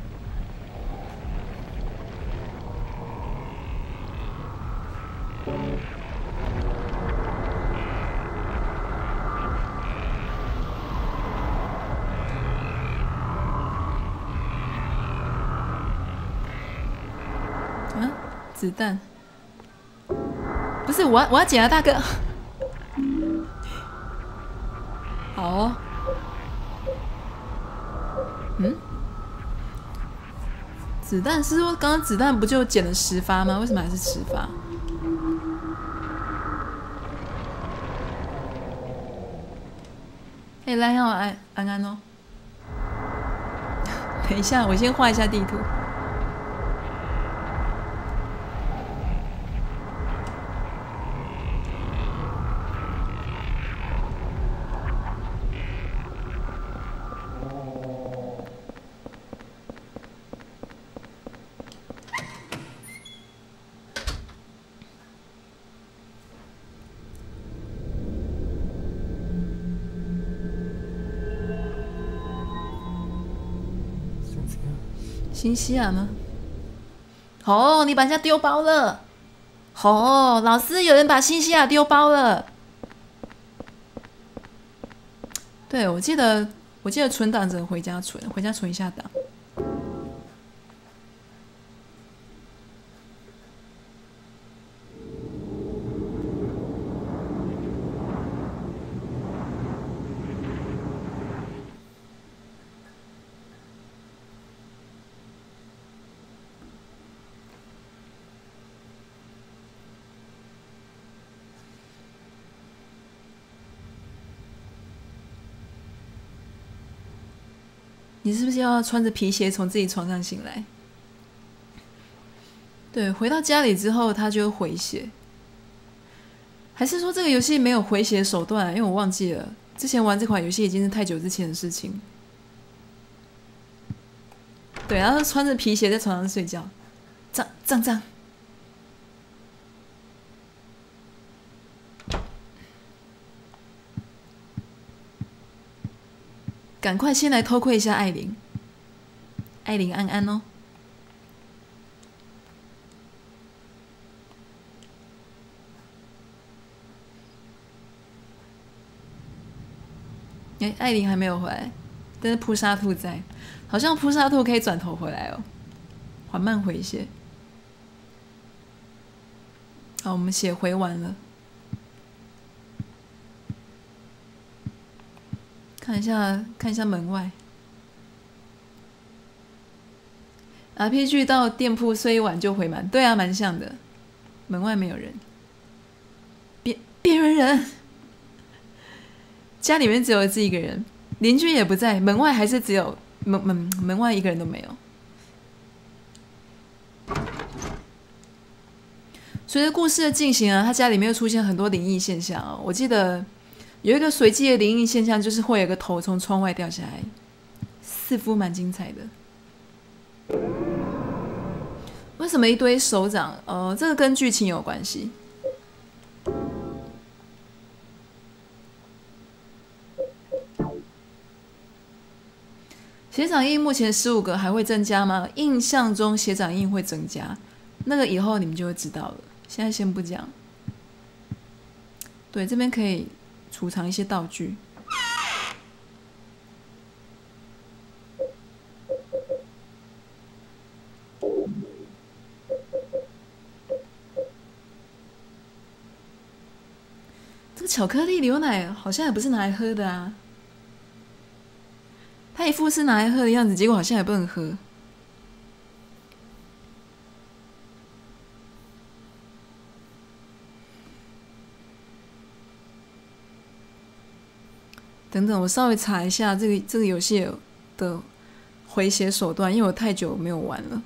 啊，子弹！不是，我要我要捡啊，大哥。好哦，嗯，子弹是说刚刚子弹不就捡了十发吗？为什么还是十发？哎，来好安安安哦。等一下，我先画一下地图。新西亚吗？哦，你把人家丢包了。哦，老师，有人把新西亚丢包了。对，我记得，我记得存档只能回家存，回家存一下档。你是不是要穿着皮鞋从自己床上醒来？对，回到家里之后，他就回血。还是说这个游戏没有回血手段？因为我忘记了，之前玩这款游戏已经是太久之前的事情。对，然后穿着皮鞋在床上睡觉，脏脏脏。 赶快先来偷窥一下艾琳，艾琳安安哦。哎，艾琳还没有回来，但是扑杀兔在，好像扑杀兔可以转头回来哦，缓慢回血。好，我们血回完了，看一下看一下门外。R P G 到店铺睡一晚就回满，对啊，蛮像的。门外没有人，边边缘人。家里面只有自己一个人，邻居也不在，门外还是只有门门门外一个人都没有。随着故事的进行啊，他家里面又出现很多灵异现象哦。我记得有一个随机的灵异现象，就是会有个头从窗外掉下来，似乎蛮精彩的。为什么一堆手掌？呃，这个跟剧情有关系。血掌印目前十五个，还会增加吗？印象中血掌印会增加，那个以后你们就会知道了。现在先不讲。对，这边可以储藏一些道具。这个巧克力牛奶好像也不是拿来喝的啊。他一副是拿来喝的样子，结果好像也不能喝。等等，我稍微查一下这个这个游戏的回血手段，因为我太久没有玩了。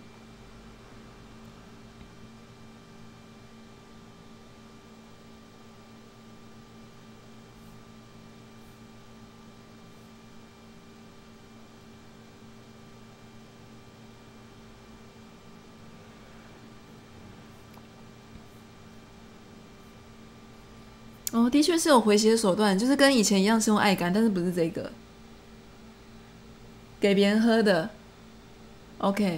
哦，的确是有回血手段，就是跟以前一样是用艾干，但是不是这个，给别人喝的。OK，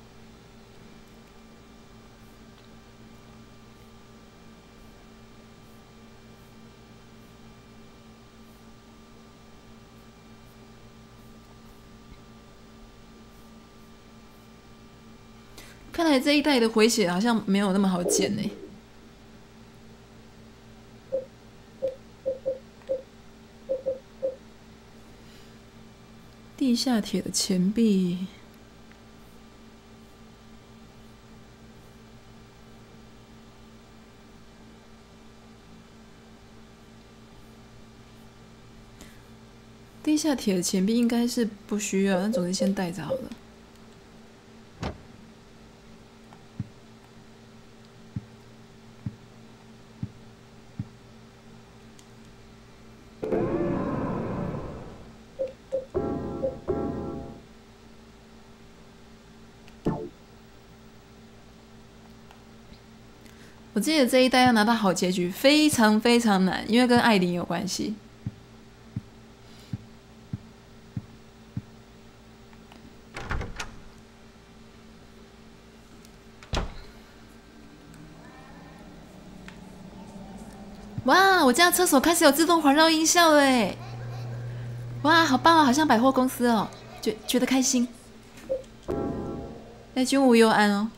看来这一代的回血好像没有那么好捡呢。地下铁的钱币，地下铁的钱币应该是不需要，但总之先带着好了。我记得这一代要拿到好结局非常非常难，因为跟艾琳有关系。哇，我家厕所开始有自动环绕音效了耶！哇，好棒哦，好像百货公司哦，觉觉得开心。哎，军无忧安哦。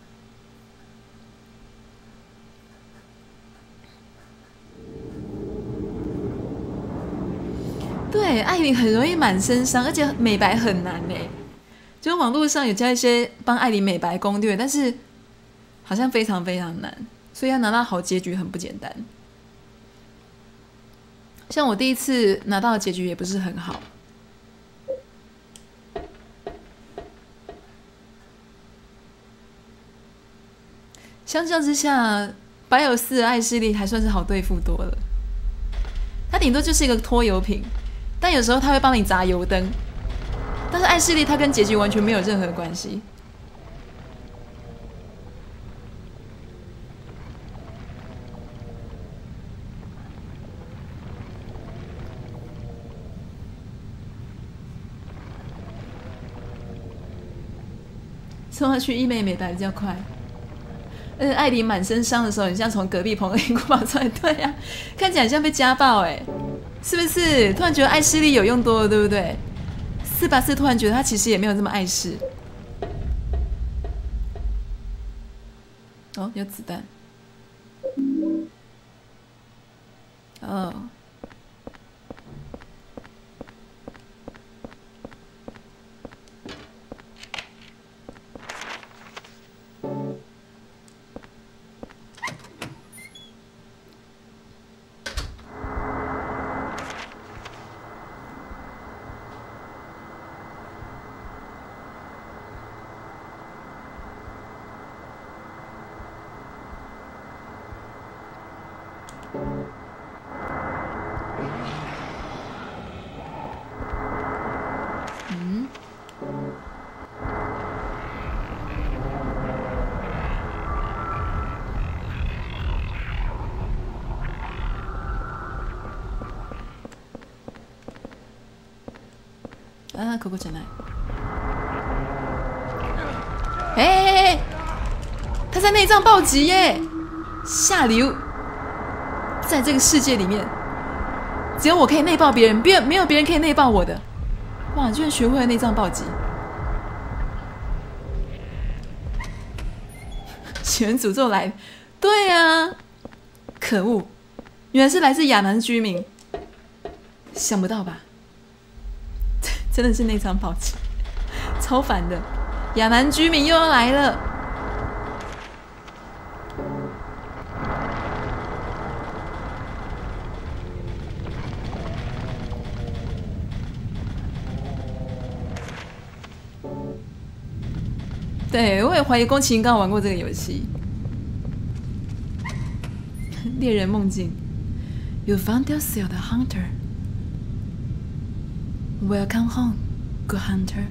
对，艾琳很容易满身伤，而且美白很难嘞。就网络上有教一些帮艾琳美白攻略，但是好像非常非常难，所以要拿到好结局很不简单。像我第一次拿到的结局也不是很好。相较之下，白有四的艾诗莉还算是好对付多了。它顶多就是一个拖油瓶。但有时候他会帮你砸油灯，但是艾诗莉他跟结局完全没有任何关系。 冲下去医美美白比较快。而且艾琳满身伤的时候，很像从隔壁棚里跑出来，对啊，看起来很像被家暴哎、欸，是不是？突然觉得爱视力有用多了，对不对？四八四突然觉得他其实也没有这么碍事。哦，有子弹。哦。ああ、ここじゃない。哎哎哎！他在内脏暴击耶！下流！在这个世界里面，只有我可以内爆别人，别没有别人可以内爆我的。哇，你居然学会了内脏暴击！血缘诅咒来，对啊，可恶！原来是来自亚南居民，想不到吧？真的是内脏暴击，超烦的！亚南居民又要来了。对，我也怀疑宫崎英刚玩过这个游戏。猎人梦境 ，You found yourself a hunter. Welcome home, good hunter.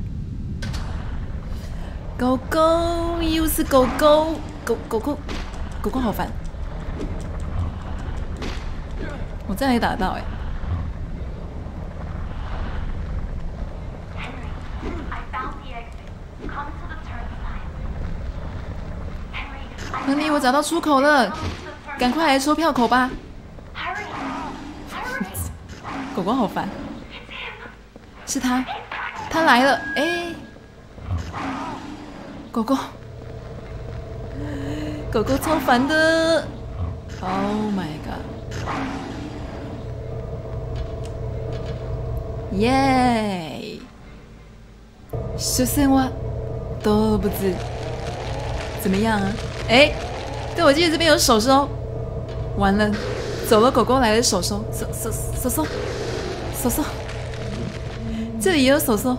狗狗又是狗狗，狗狗狗狗狗好烦。我这样也打得到哎、欸。亨利，我找到出口了，赶快来收票口吧。狗狗好烦。是他，他来了！哎、欸，狗狗，狗狗超烦的 ！Oh my god！ 耶！出现は動物，怎么样啊？哎、欸，对，我记得这边有手收，完了，走了狗狗来了手收，手手手收，手收。这里也有手手，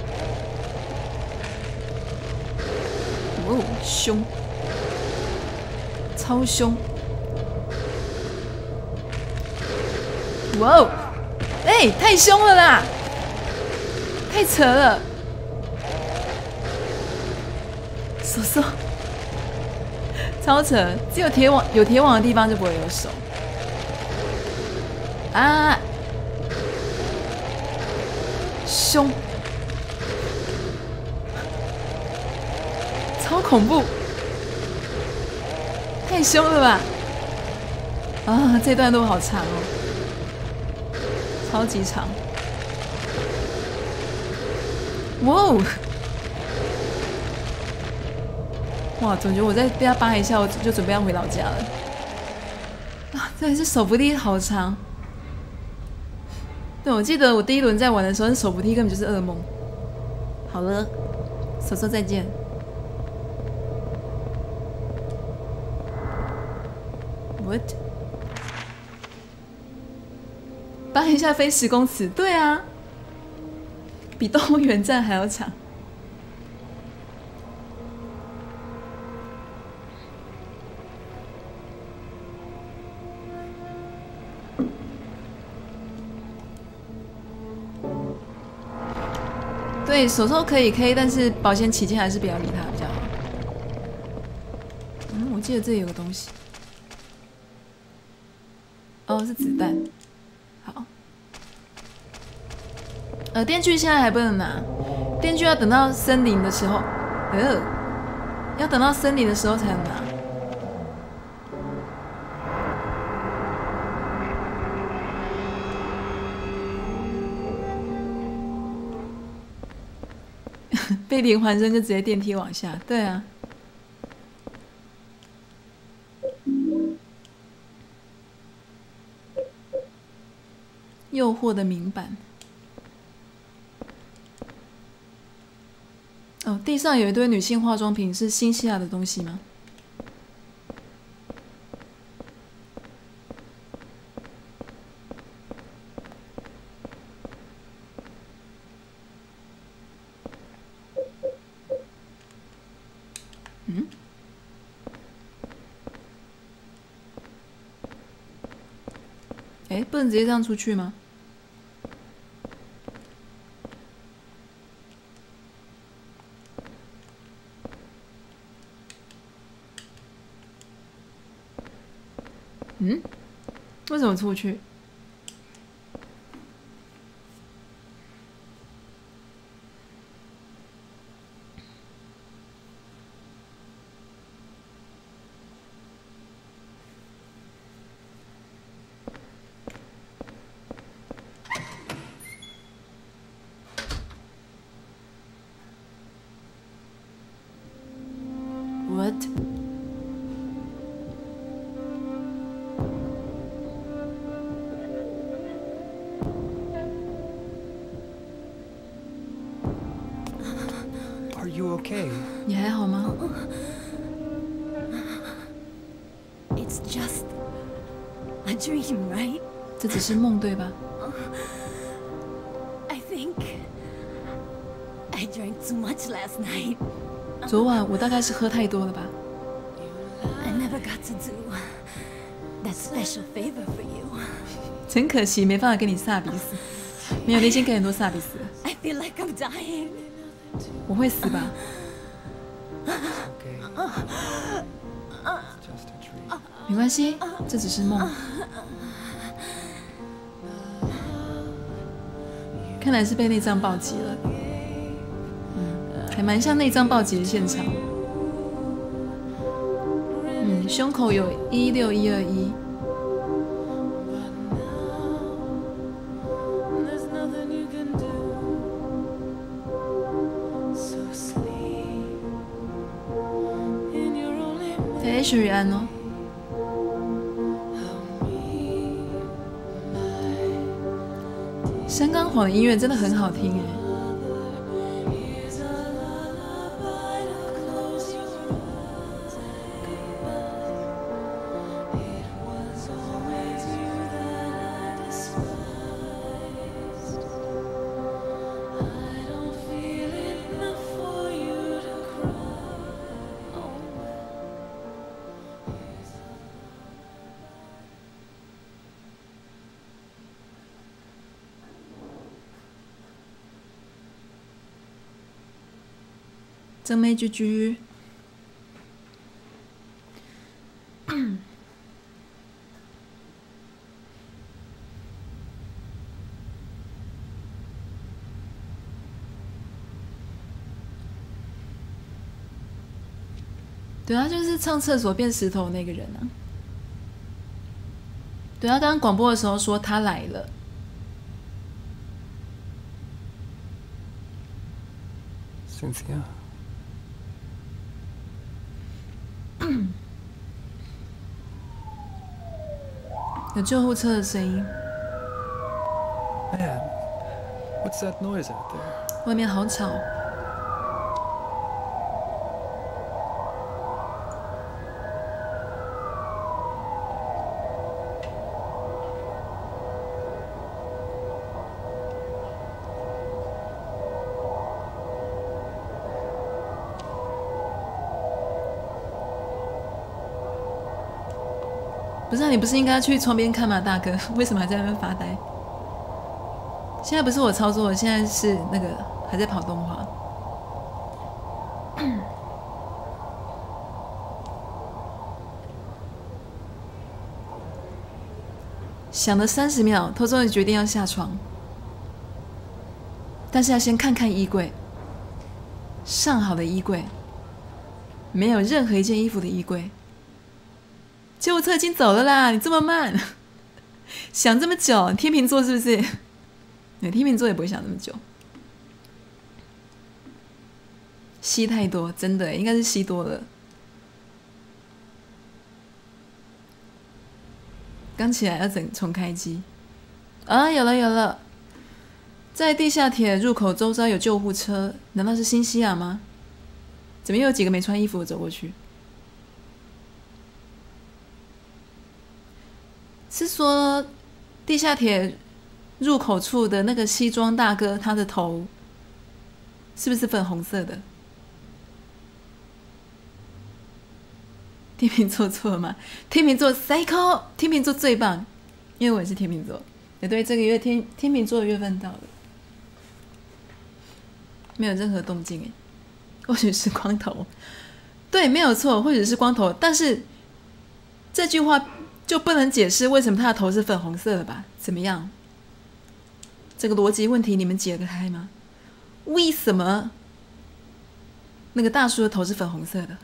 哦，凶，超凶！哇哦，哎，太凶了啦，太扯了！手手，超扯，只有铁网有铁网的地方就不会有手啊！凶，超恐怖，太凶了吧！啊，这段路好长哦，超级长。哇哦！哇，总觉得我再被他扒一下，我就准备要回老家了。啊，这里是手扶梯，好长。对，我记得我第一轮在玩的时候，手扶梯根本就是噩梦。好了，手手再见。What？ 扒一下飞十公尺，对啊，比动物园站还要长。对，手手可以 K， 但是保险起见还是不要理他比较好。嗯，我记得这里有个东西。哦，是子弹。好。呃，电锯现在还不能拿，电锯要等到森林的时候。呃， 要等到森林的时候才能拿。被连环扔就直接电梯往下，对啊。诱惑的明版。哦，地上有一堆女性化妆品，是新西亚的东西吗？嗯？哎，不能直接这样出去吗？嗯？为什么出不去？What? Are you okay? 你还好吗？ It's just a dream, right? 这只是梦，对吧？ I think I drank too much last night. 昨晚我大概是喝太多了吧。 I never got to do that special favor for you. 真可惜，没办法跟你萨比死。没有，你已经跟很多萨比死了。 I feel like I'm dying. 我会死吧？ Okay. It's just a dream. 没关系，这只是梦。看来是被内脏暴击了。嗯，还蛮像内脏暴击的现场。嗯，胸口有一六一二一。 H 瑞安哦，香港黄的音乐真的很好听哎。真美居居，对啊，就是唱厕所变石头那个人啊。对啊，刚刚广播的时候说他来了。 Cynthia. 有救护车的声音， Man, what's that noise out there? 外面好吵。不是啊，你不是应该去窗边看吗，大哥？为什么还在那边发呆？现在不是我操作的，现在是那个还在跑动画。想了三十秒，他终于决定要下床，但是要先看看衣柜，上好的衣柜。 没有任何一件衣服的衣柜。救护车已经走了啦，你这么慢，想这么久，天秤座是不是？对，天秤座也不会想这么久。吸太多，真的应该是吸多了。刚起来要整重开机。啊，有了有了，在地下铁入口周遭有救护车，难道是新西亚吗？怎么又有几个没穿衣服的走过去？是说地下铁入口处的那个西装大哥，他的头是不是粉红色的？天秤座错了吗？天秤座 psycho， 天秤座最棒，因为我也是天秤座。也对，这个月天天秤座的月份到了，没有任何动静哎，或许是光头，对，没有错，或许是光头，但是这句话就不能解释为什么他的头是粉红色的吧？怎么样？这个逻辑问题你们解得开吗？为什么那个大叔的头是粉红色的？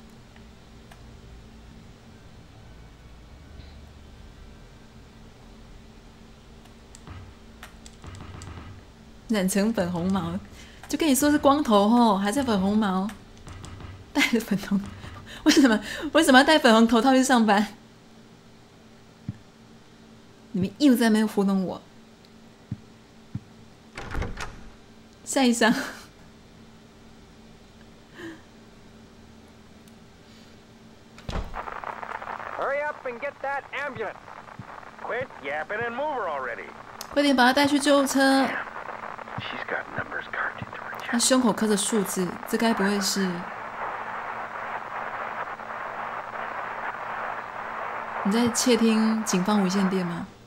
染成粉红毛，就跟你说是光头吼，还是粉红毛，戴着粉红，为什么为什么要戴粉红头套去上班？你们又在那边糊弄我。下一张。 Hurry up and get that ambulance. Quit yapping and move her already. 快点把他带去救护车。 She's got numbers carved into her chest. 他胸口刻着数字，这该不会是？你在窃听警方无线电吗？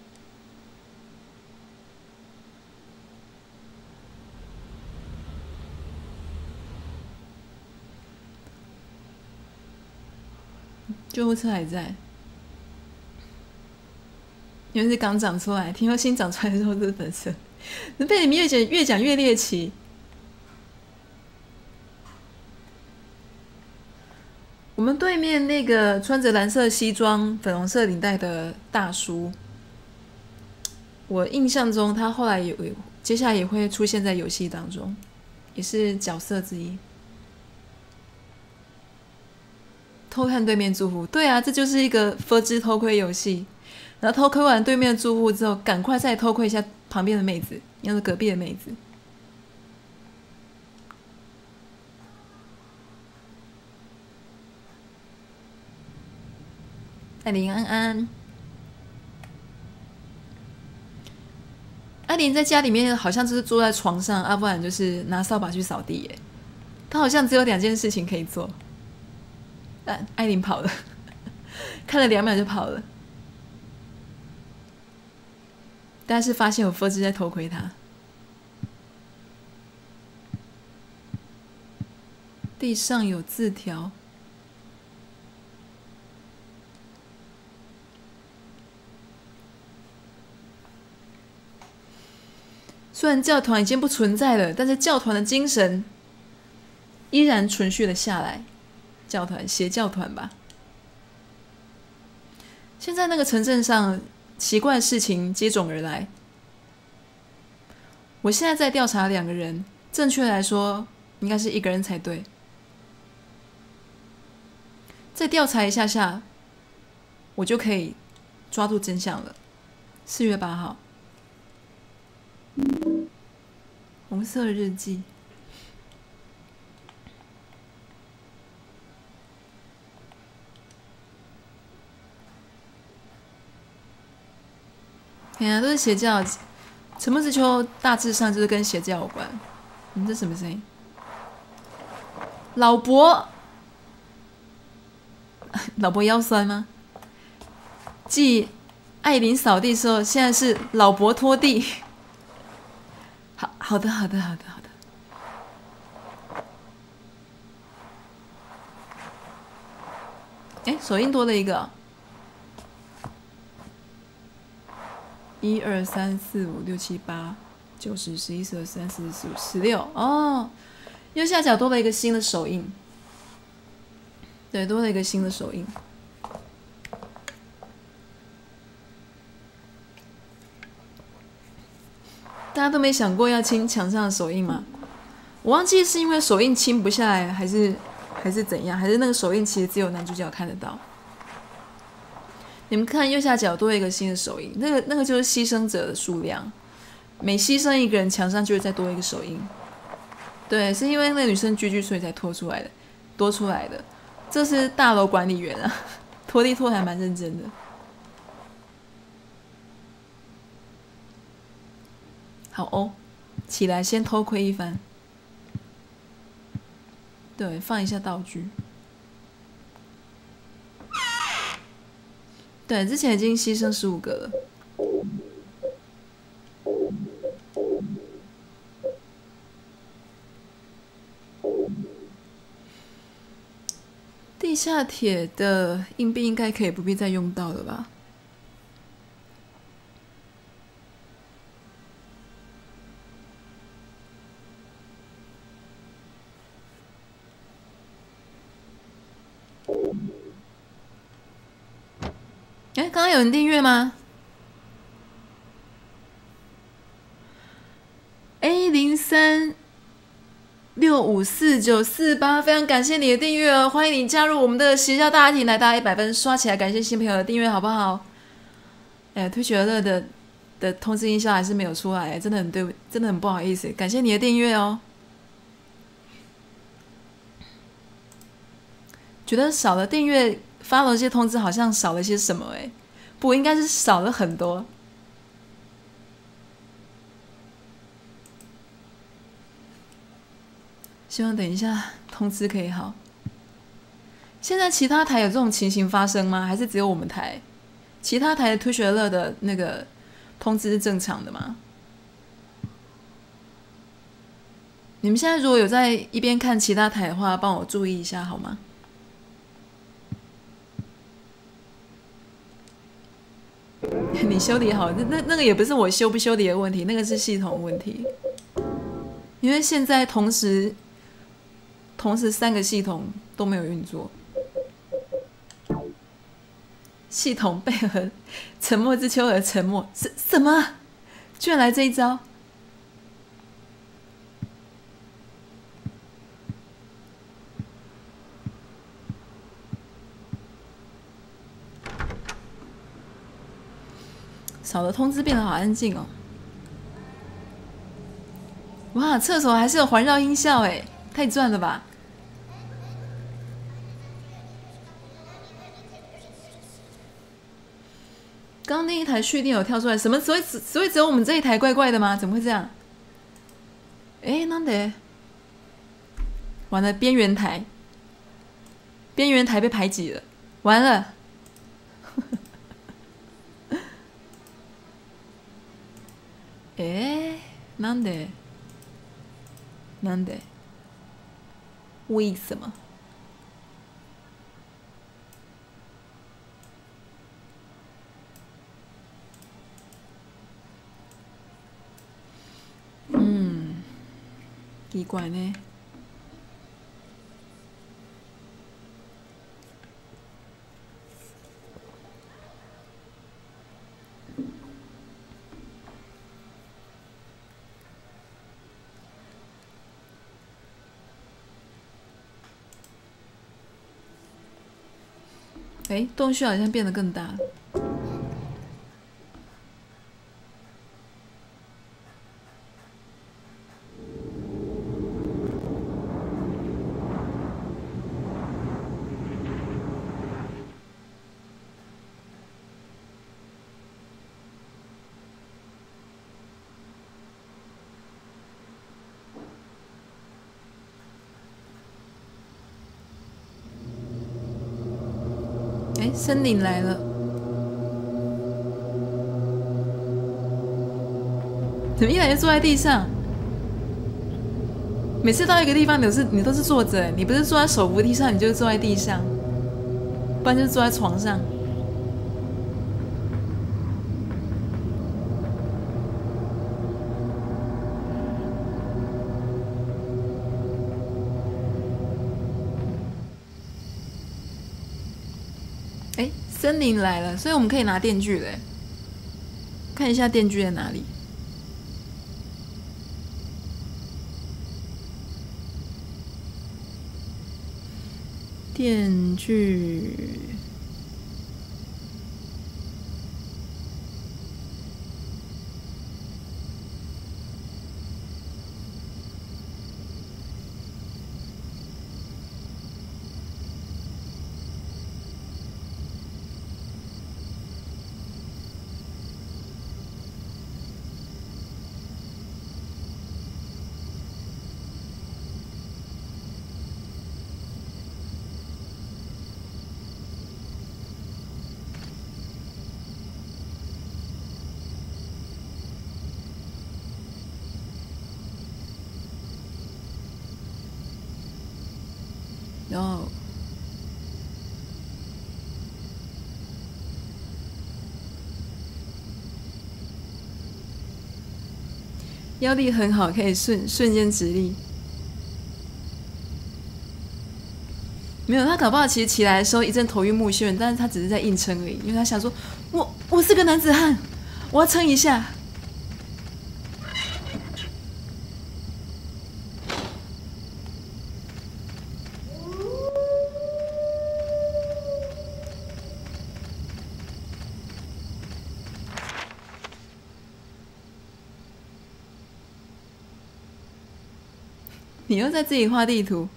救护车还在，因为是刚长出来，听说新长出来的时候是粉色。被你们越讲越讲越猎奇。我们对面那个穿着蓝色西装、粉红色领带的大叔，我印象中他后来也接下来也会出现在游戏当中，也是角色之一。偷看对面住户，对啊，这就是一个分支偷窥游戏。然后偷窥完对面的住户之后，赶快再偷窥一下旁边的妹子，要是隔壁的妹子。艾琳安安，艾琳在家里面好像就是坐在床上，要、啊、不然就是拿扫把去扫地耶。她好像只有两件事情可以做。但艾琳跑了，看了两秒就跑了。但是发现有佛子在偷窥他。地上有字条。虽然教团已经不存在了，但是教团的精神依然存续了下来。教团，邪教团吧。现在那个城镇上奇怪的事情接踵而来。我现在在调查两个人，正确来说应该是一个人才对。再调查一下下，我就可以抓住真相了。四月八号，红色日记。哎呀，都是邪教。沉默之丘大致上就是跟邪教有关。你、嗯、这什么声音？老伯，老伯腰酸吗？继艾琳扫地之后，现在是老伯拖地。好好的，好的，好的，好的。哎，手印多了一个。一二三四五六七八九十十一十二十三十四十五十六哦，右下角多了一个新的手印。 对，多了一个新的手印。大家都没想过要清墙上的手印吗？我忘记是因为手印清不下来，还是还是怎样，还是那个手印其实只有男主角看得到。你们看右下角多一个新的手印，那个那个就是牺牲者的数量，每牺牲一个人，墙上就会再多一个手印。对，是因为那个女生居居，所以才拖出来的，多出来的。这是大楼管理员啊，拖地拖得还蛮认真的。好哦，起来先偷窥一番。对，放一下道具。对，之前已经牺牲十五个了。地下铁的硬币应该可以不必再用到了吧？哎，刚刚有人订阅吗 ？A 零三六五四九四八，非常感谢你的订阅哦！欢迎你加入我们的邪教大家庭，来大家一百分刷起来！感谢新朋友的订阅，好不好？哎，推学乐的的通知音效还是没有出来，真的很对，真的很不好意思。感谢你的订阅哦。觉得少了订阅。发了这些通知好像少了些什么哎，不，应该是少了很多。希望等一下通知可以好。现在其他台有这种情形发生吗？还是只有我们台？其他台的推学乐的那个通知是正常的吗？你们现在如果有在一边看其他台的话，帮我注意一下好吗？你修理好，那那个也不是我修不修理的问题，那个是系统问题。因为现在同时同时三个系统都没有运作，系统被和沉默之丘而沉默，什什么？居然来这一招！少了通知变得好安静哦！哇，厕所还是有环绕音效哎，太赚了吧！刚刚那一台续订有跳出来，什么？所以所以只有我们这一台怪怪的吗？怎么会这样？哎，なんで？完了，边缘台，边缘台被排挤了，完了！えー、なんでなんで为什么？嗯，奇怪呢。哎，洞穴好像变得更大了。哎，森林来了！怎么一来就坐在地上？每次到一个地方，你都是你都是坐着，你不是坐在手扶梯上，你就是坐在地上，不然就是坐在床上。 哎，森林来了，所以我们可以拿电锯嘞。看一下电锯在哪里。电锯。哦，腰力很好，可以瞬瞬间直立。没有，他搞不好其实起来的时候一阵头晕目眩，但是他只是在硬撑而已，因为他想说，我我是个男子汉，我要撑一下。你又在自己画地图。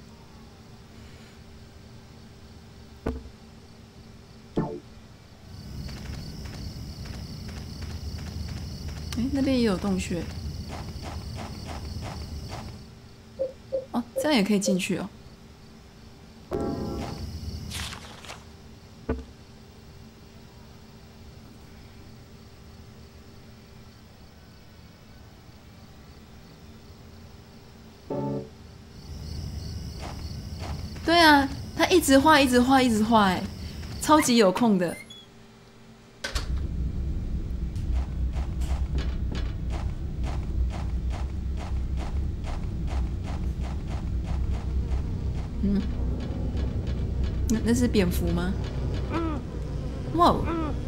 哎，那边也有洞穴。哦，这样也可以进去哦。对啊，他一直画，一直画，一直画，哎，超级有空的。嗯，那那是蝙蝠吗？哇哦！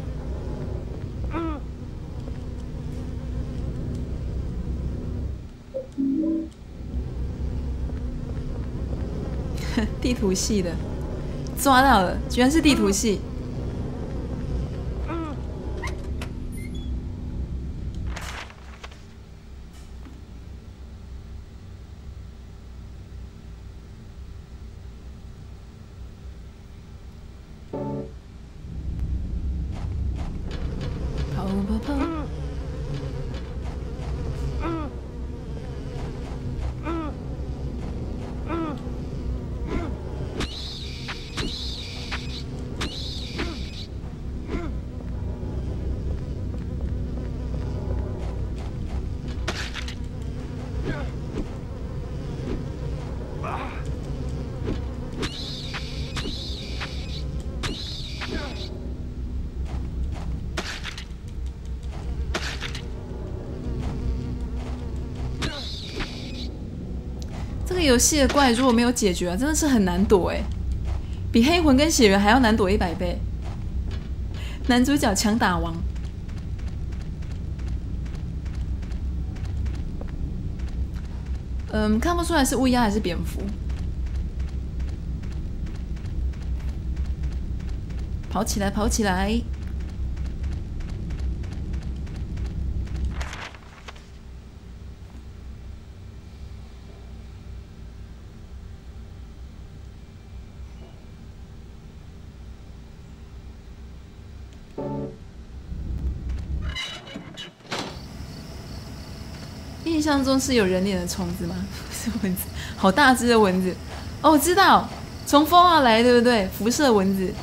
地图系的，抓到了，居然是地图系。跑跑跑！这个游戏的怪如果没有解决、啊，真的是很难躲哎，比黑魂跟血缘还要难躲一百倍。男主角强打王，嗯，看不出来是乌鸦还是蝙蝠。跑起来，跑起来！印象中是有人脸的虫子吗？是蚊子，好大只的蚊子。哦，我知道，从风化来，对不对？辐射蚊子。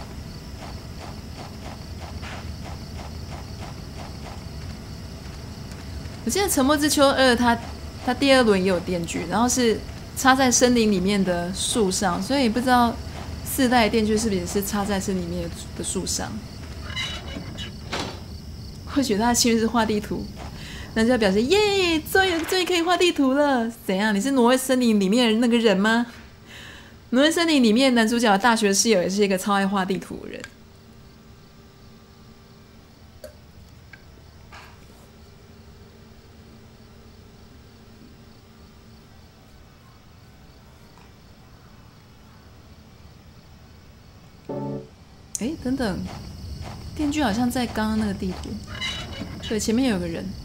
我记得《沉默之丘二》它它第二轮也有电锯，然后是插在森林里面的树上，所以不知道四代电锯是不是也是插在森林里面的树上。或许他的幸运是画地图。男主角表示：“耶，终于终于可以画地图了！怎样？你是挪威森林里面的那个人吗？挪威森林里面男主角的大学室友也是一个超爱画地图的人。 哎，等等，电锯好像在刚刚那个地图，对，前面有个人。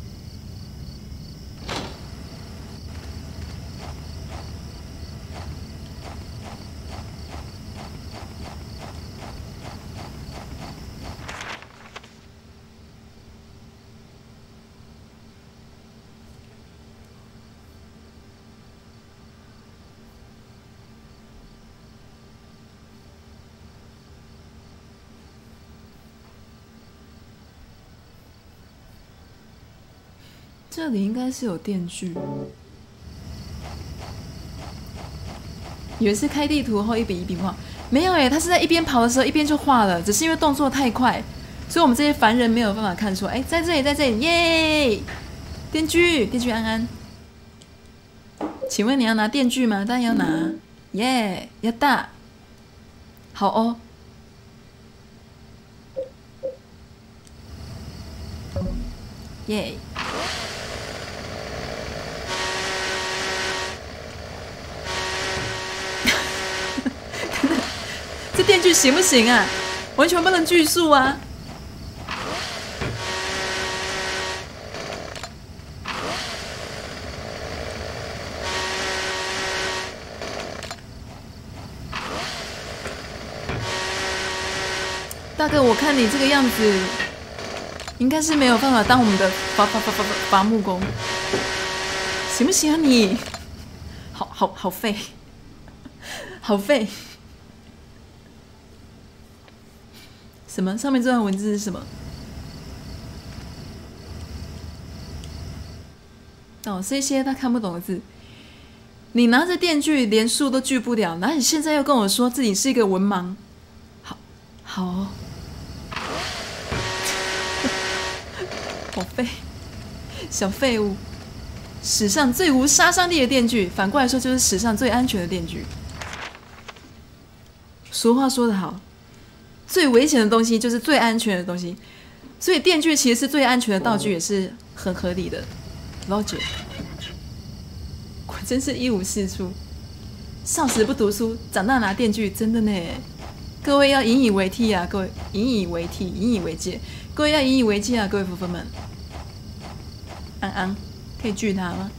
这里应该是有电锯，以为是开地图后一笔一笔画，没有耶，他是在一边跑的时候一边就画了，只是因为动作太快，所以我们这些凡人没有办法看出。哎，在这里，在这里，耶！电锯，电锯安安，请问你要拿电锯吗？当然要拿，耶！要大，好哦。耶！这电锯行不行啊？完全不能锯树啊！大哥，我看你这个样子，应该是没有办法当我们的伐伐伐伐伐木工，行不行啊你？好好好废，好废。什么？上面这段文字是什么？哦，是一些他看不懂的字。你拿着电锯连树都锯不了，然后你现在又跟我说自己是一个文盲，好，好、哦，好废，小废物。史上最无杀伤力的电锯，反过来说就是史上最安全的电锯。俗话说得好。最危险的东西就是最安全的东西，所以电锯其实是最安全的道具，也是很合理的 logic。果真是一无是处，少时不读书，长大拿电锯，真的呢。各位要引以为戒啊！各位引以为戒，引以为戒。各位要引以为戒啊！各位夫妇们，安安可以锯他吗？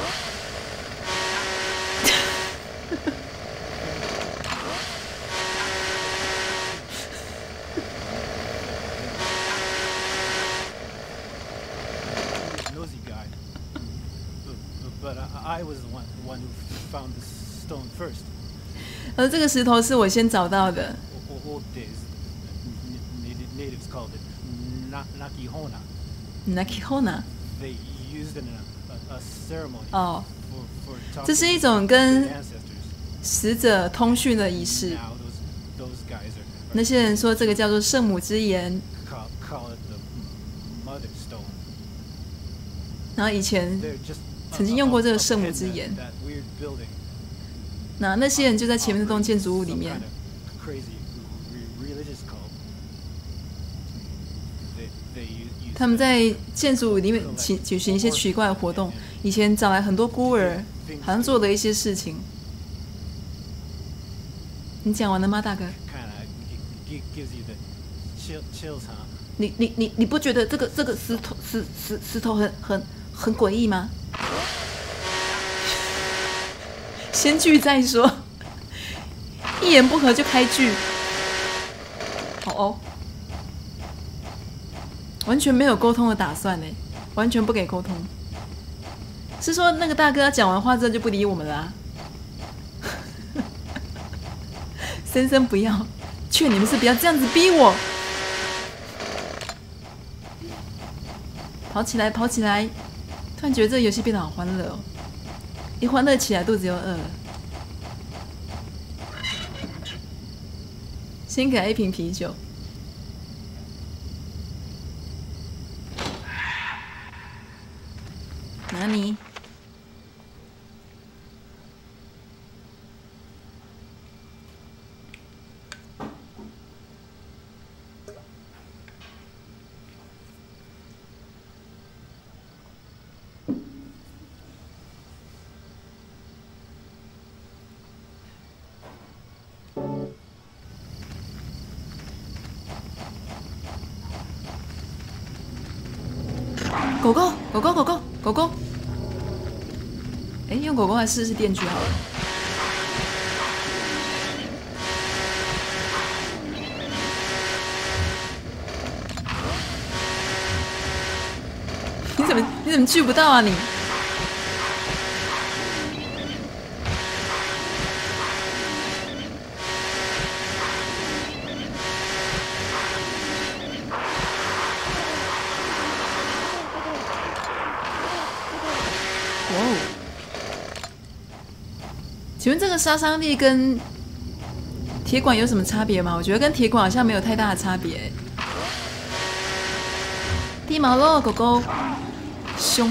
I was the one, the one who found the stone first. 而这个石头是我先找到的。 Old days, natives called it nakihona. Nakihona. They used it in a, a ceremony. 哦， for, for 这是一种跟死者通讯的仪式。 Now those, those guys are, 那些人说这个叫做圣母之言。 Call, call it the mother stone. 然后以前曾经用过这个圣母之言，那那些人就在前面那栋建筑物里面。他们在建筑物里面举行一些奇怪的活动。以前找来很多孤儿，好像做的一些事情。你讲完了吗，大哥？你你你你不觉得这个这个石头石石石头很很很诡异吗？先锯再说，一言不合就开锯，好哦，完全没有沟通的打算呢，完全不给沟通。是说那个大哥讲完话之后就不理我们啦、啊？先生不要，劝你们是不要这样子逼我。跑起来，跑起来！突然觉得这个游戏变得好欢乐哦。一欢乐起来，肚子又饿了。先给他一瓶啤酒。拿你。 狗狗，狗狗，狗狗，狗狗。哎，用狗狗来试试电锯好了。你怎么你怎么锯不到啊你？哇哦！请问这个杀伤力跟铁管有什么差别吗？我觉得跟铁管好像没有太大的差别。剃毛喽，狗狗，凶！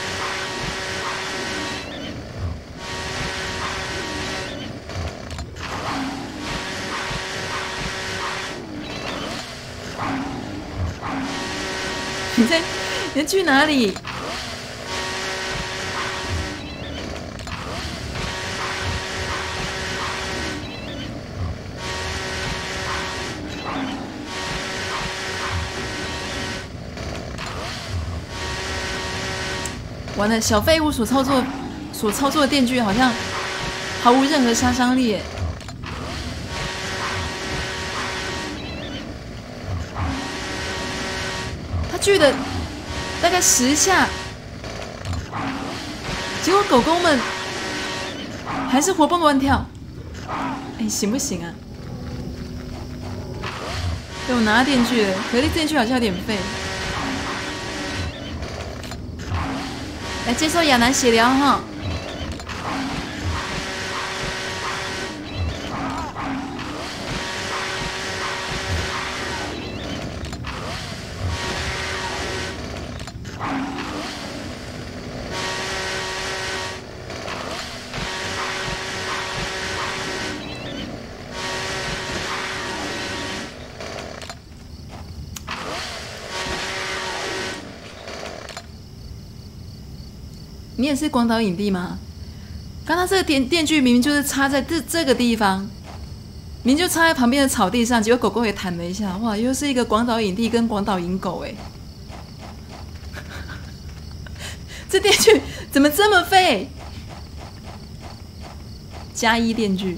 你在你在去哪里？完了，小废物所操作所操作的电锯好像毫无任何杀伤力耶。他锯了大概十下，结果狗狗们还是活蹦乱跳。哎，行不行啊？对，我拿到电锯了，可是电锯好像有点废。来接受亚楠血疗哈。你也是广岛影帝吗？刚刚这个电电锯明明就是插在这这个地方，明明就插在旁边的草地上，结果狗狗也弹了一下，哇，又是一个广岛影帝跟广岛影狗哎！这电锯怎么这么废？加一电锯，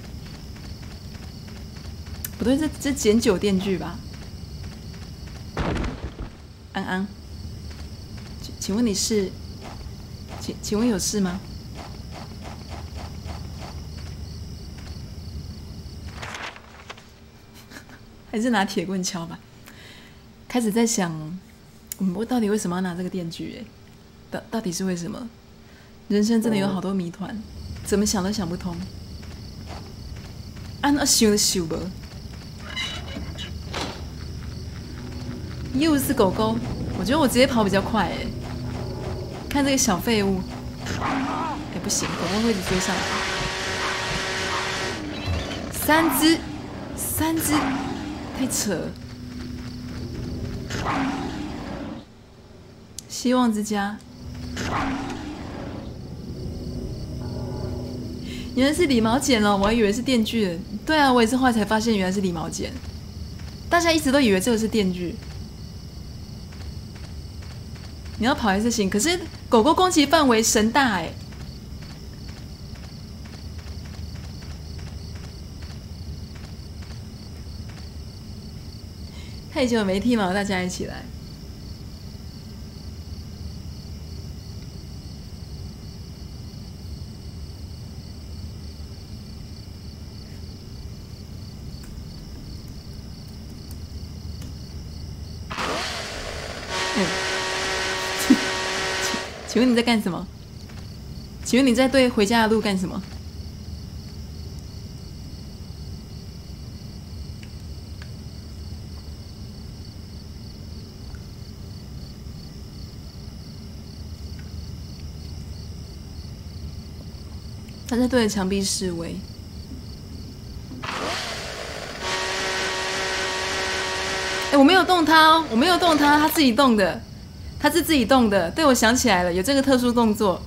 不对，这这减九电锯吧？安安，请请问你是？请请问有事吗？还是拿铁棍敲吧。开始在想，嗯，我到底为什么要拿这个电锯？哎，到到底是为什么？人生真的有好多谜团，怎么想都想不通。按啊想都想不。又是狗狗，我觉得我直接跑比较快哎。看这个小废物，哎，不行，狗狗会一直追上来。三只，三只，太扯了。希望之家，原来是理毛剪了，我还以为是电锯。对啊，我也是后来才发现原来是理毛剪。大家一直都以为这个是电锯。你要跑还是行，可是狗狗攻击范围神大哎！太久没剃毛，大家一起来。请问你在干什么？请问你在对回家的路干什么？他在对着墙壁示威。哎，我没有动他哦，我没有动他，他自己动的。他是自己动的，对，我想起来了，有这个特殊动作。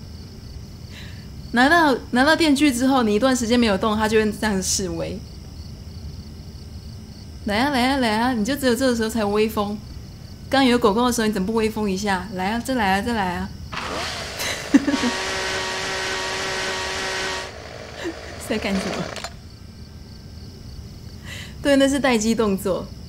拿到拿到电锯之后，你一段时间没有动，他就会这样示威。来啊来啊来啊！你就只有这个时候才威风， 刚有狗狗的时候，你怎么不威风一下？来啊，再来啊，再来啊！在干什么？对，那是待机动作。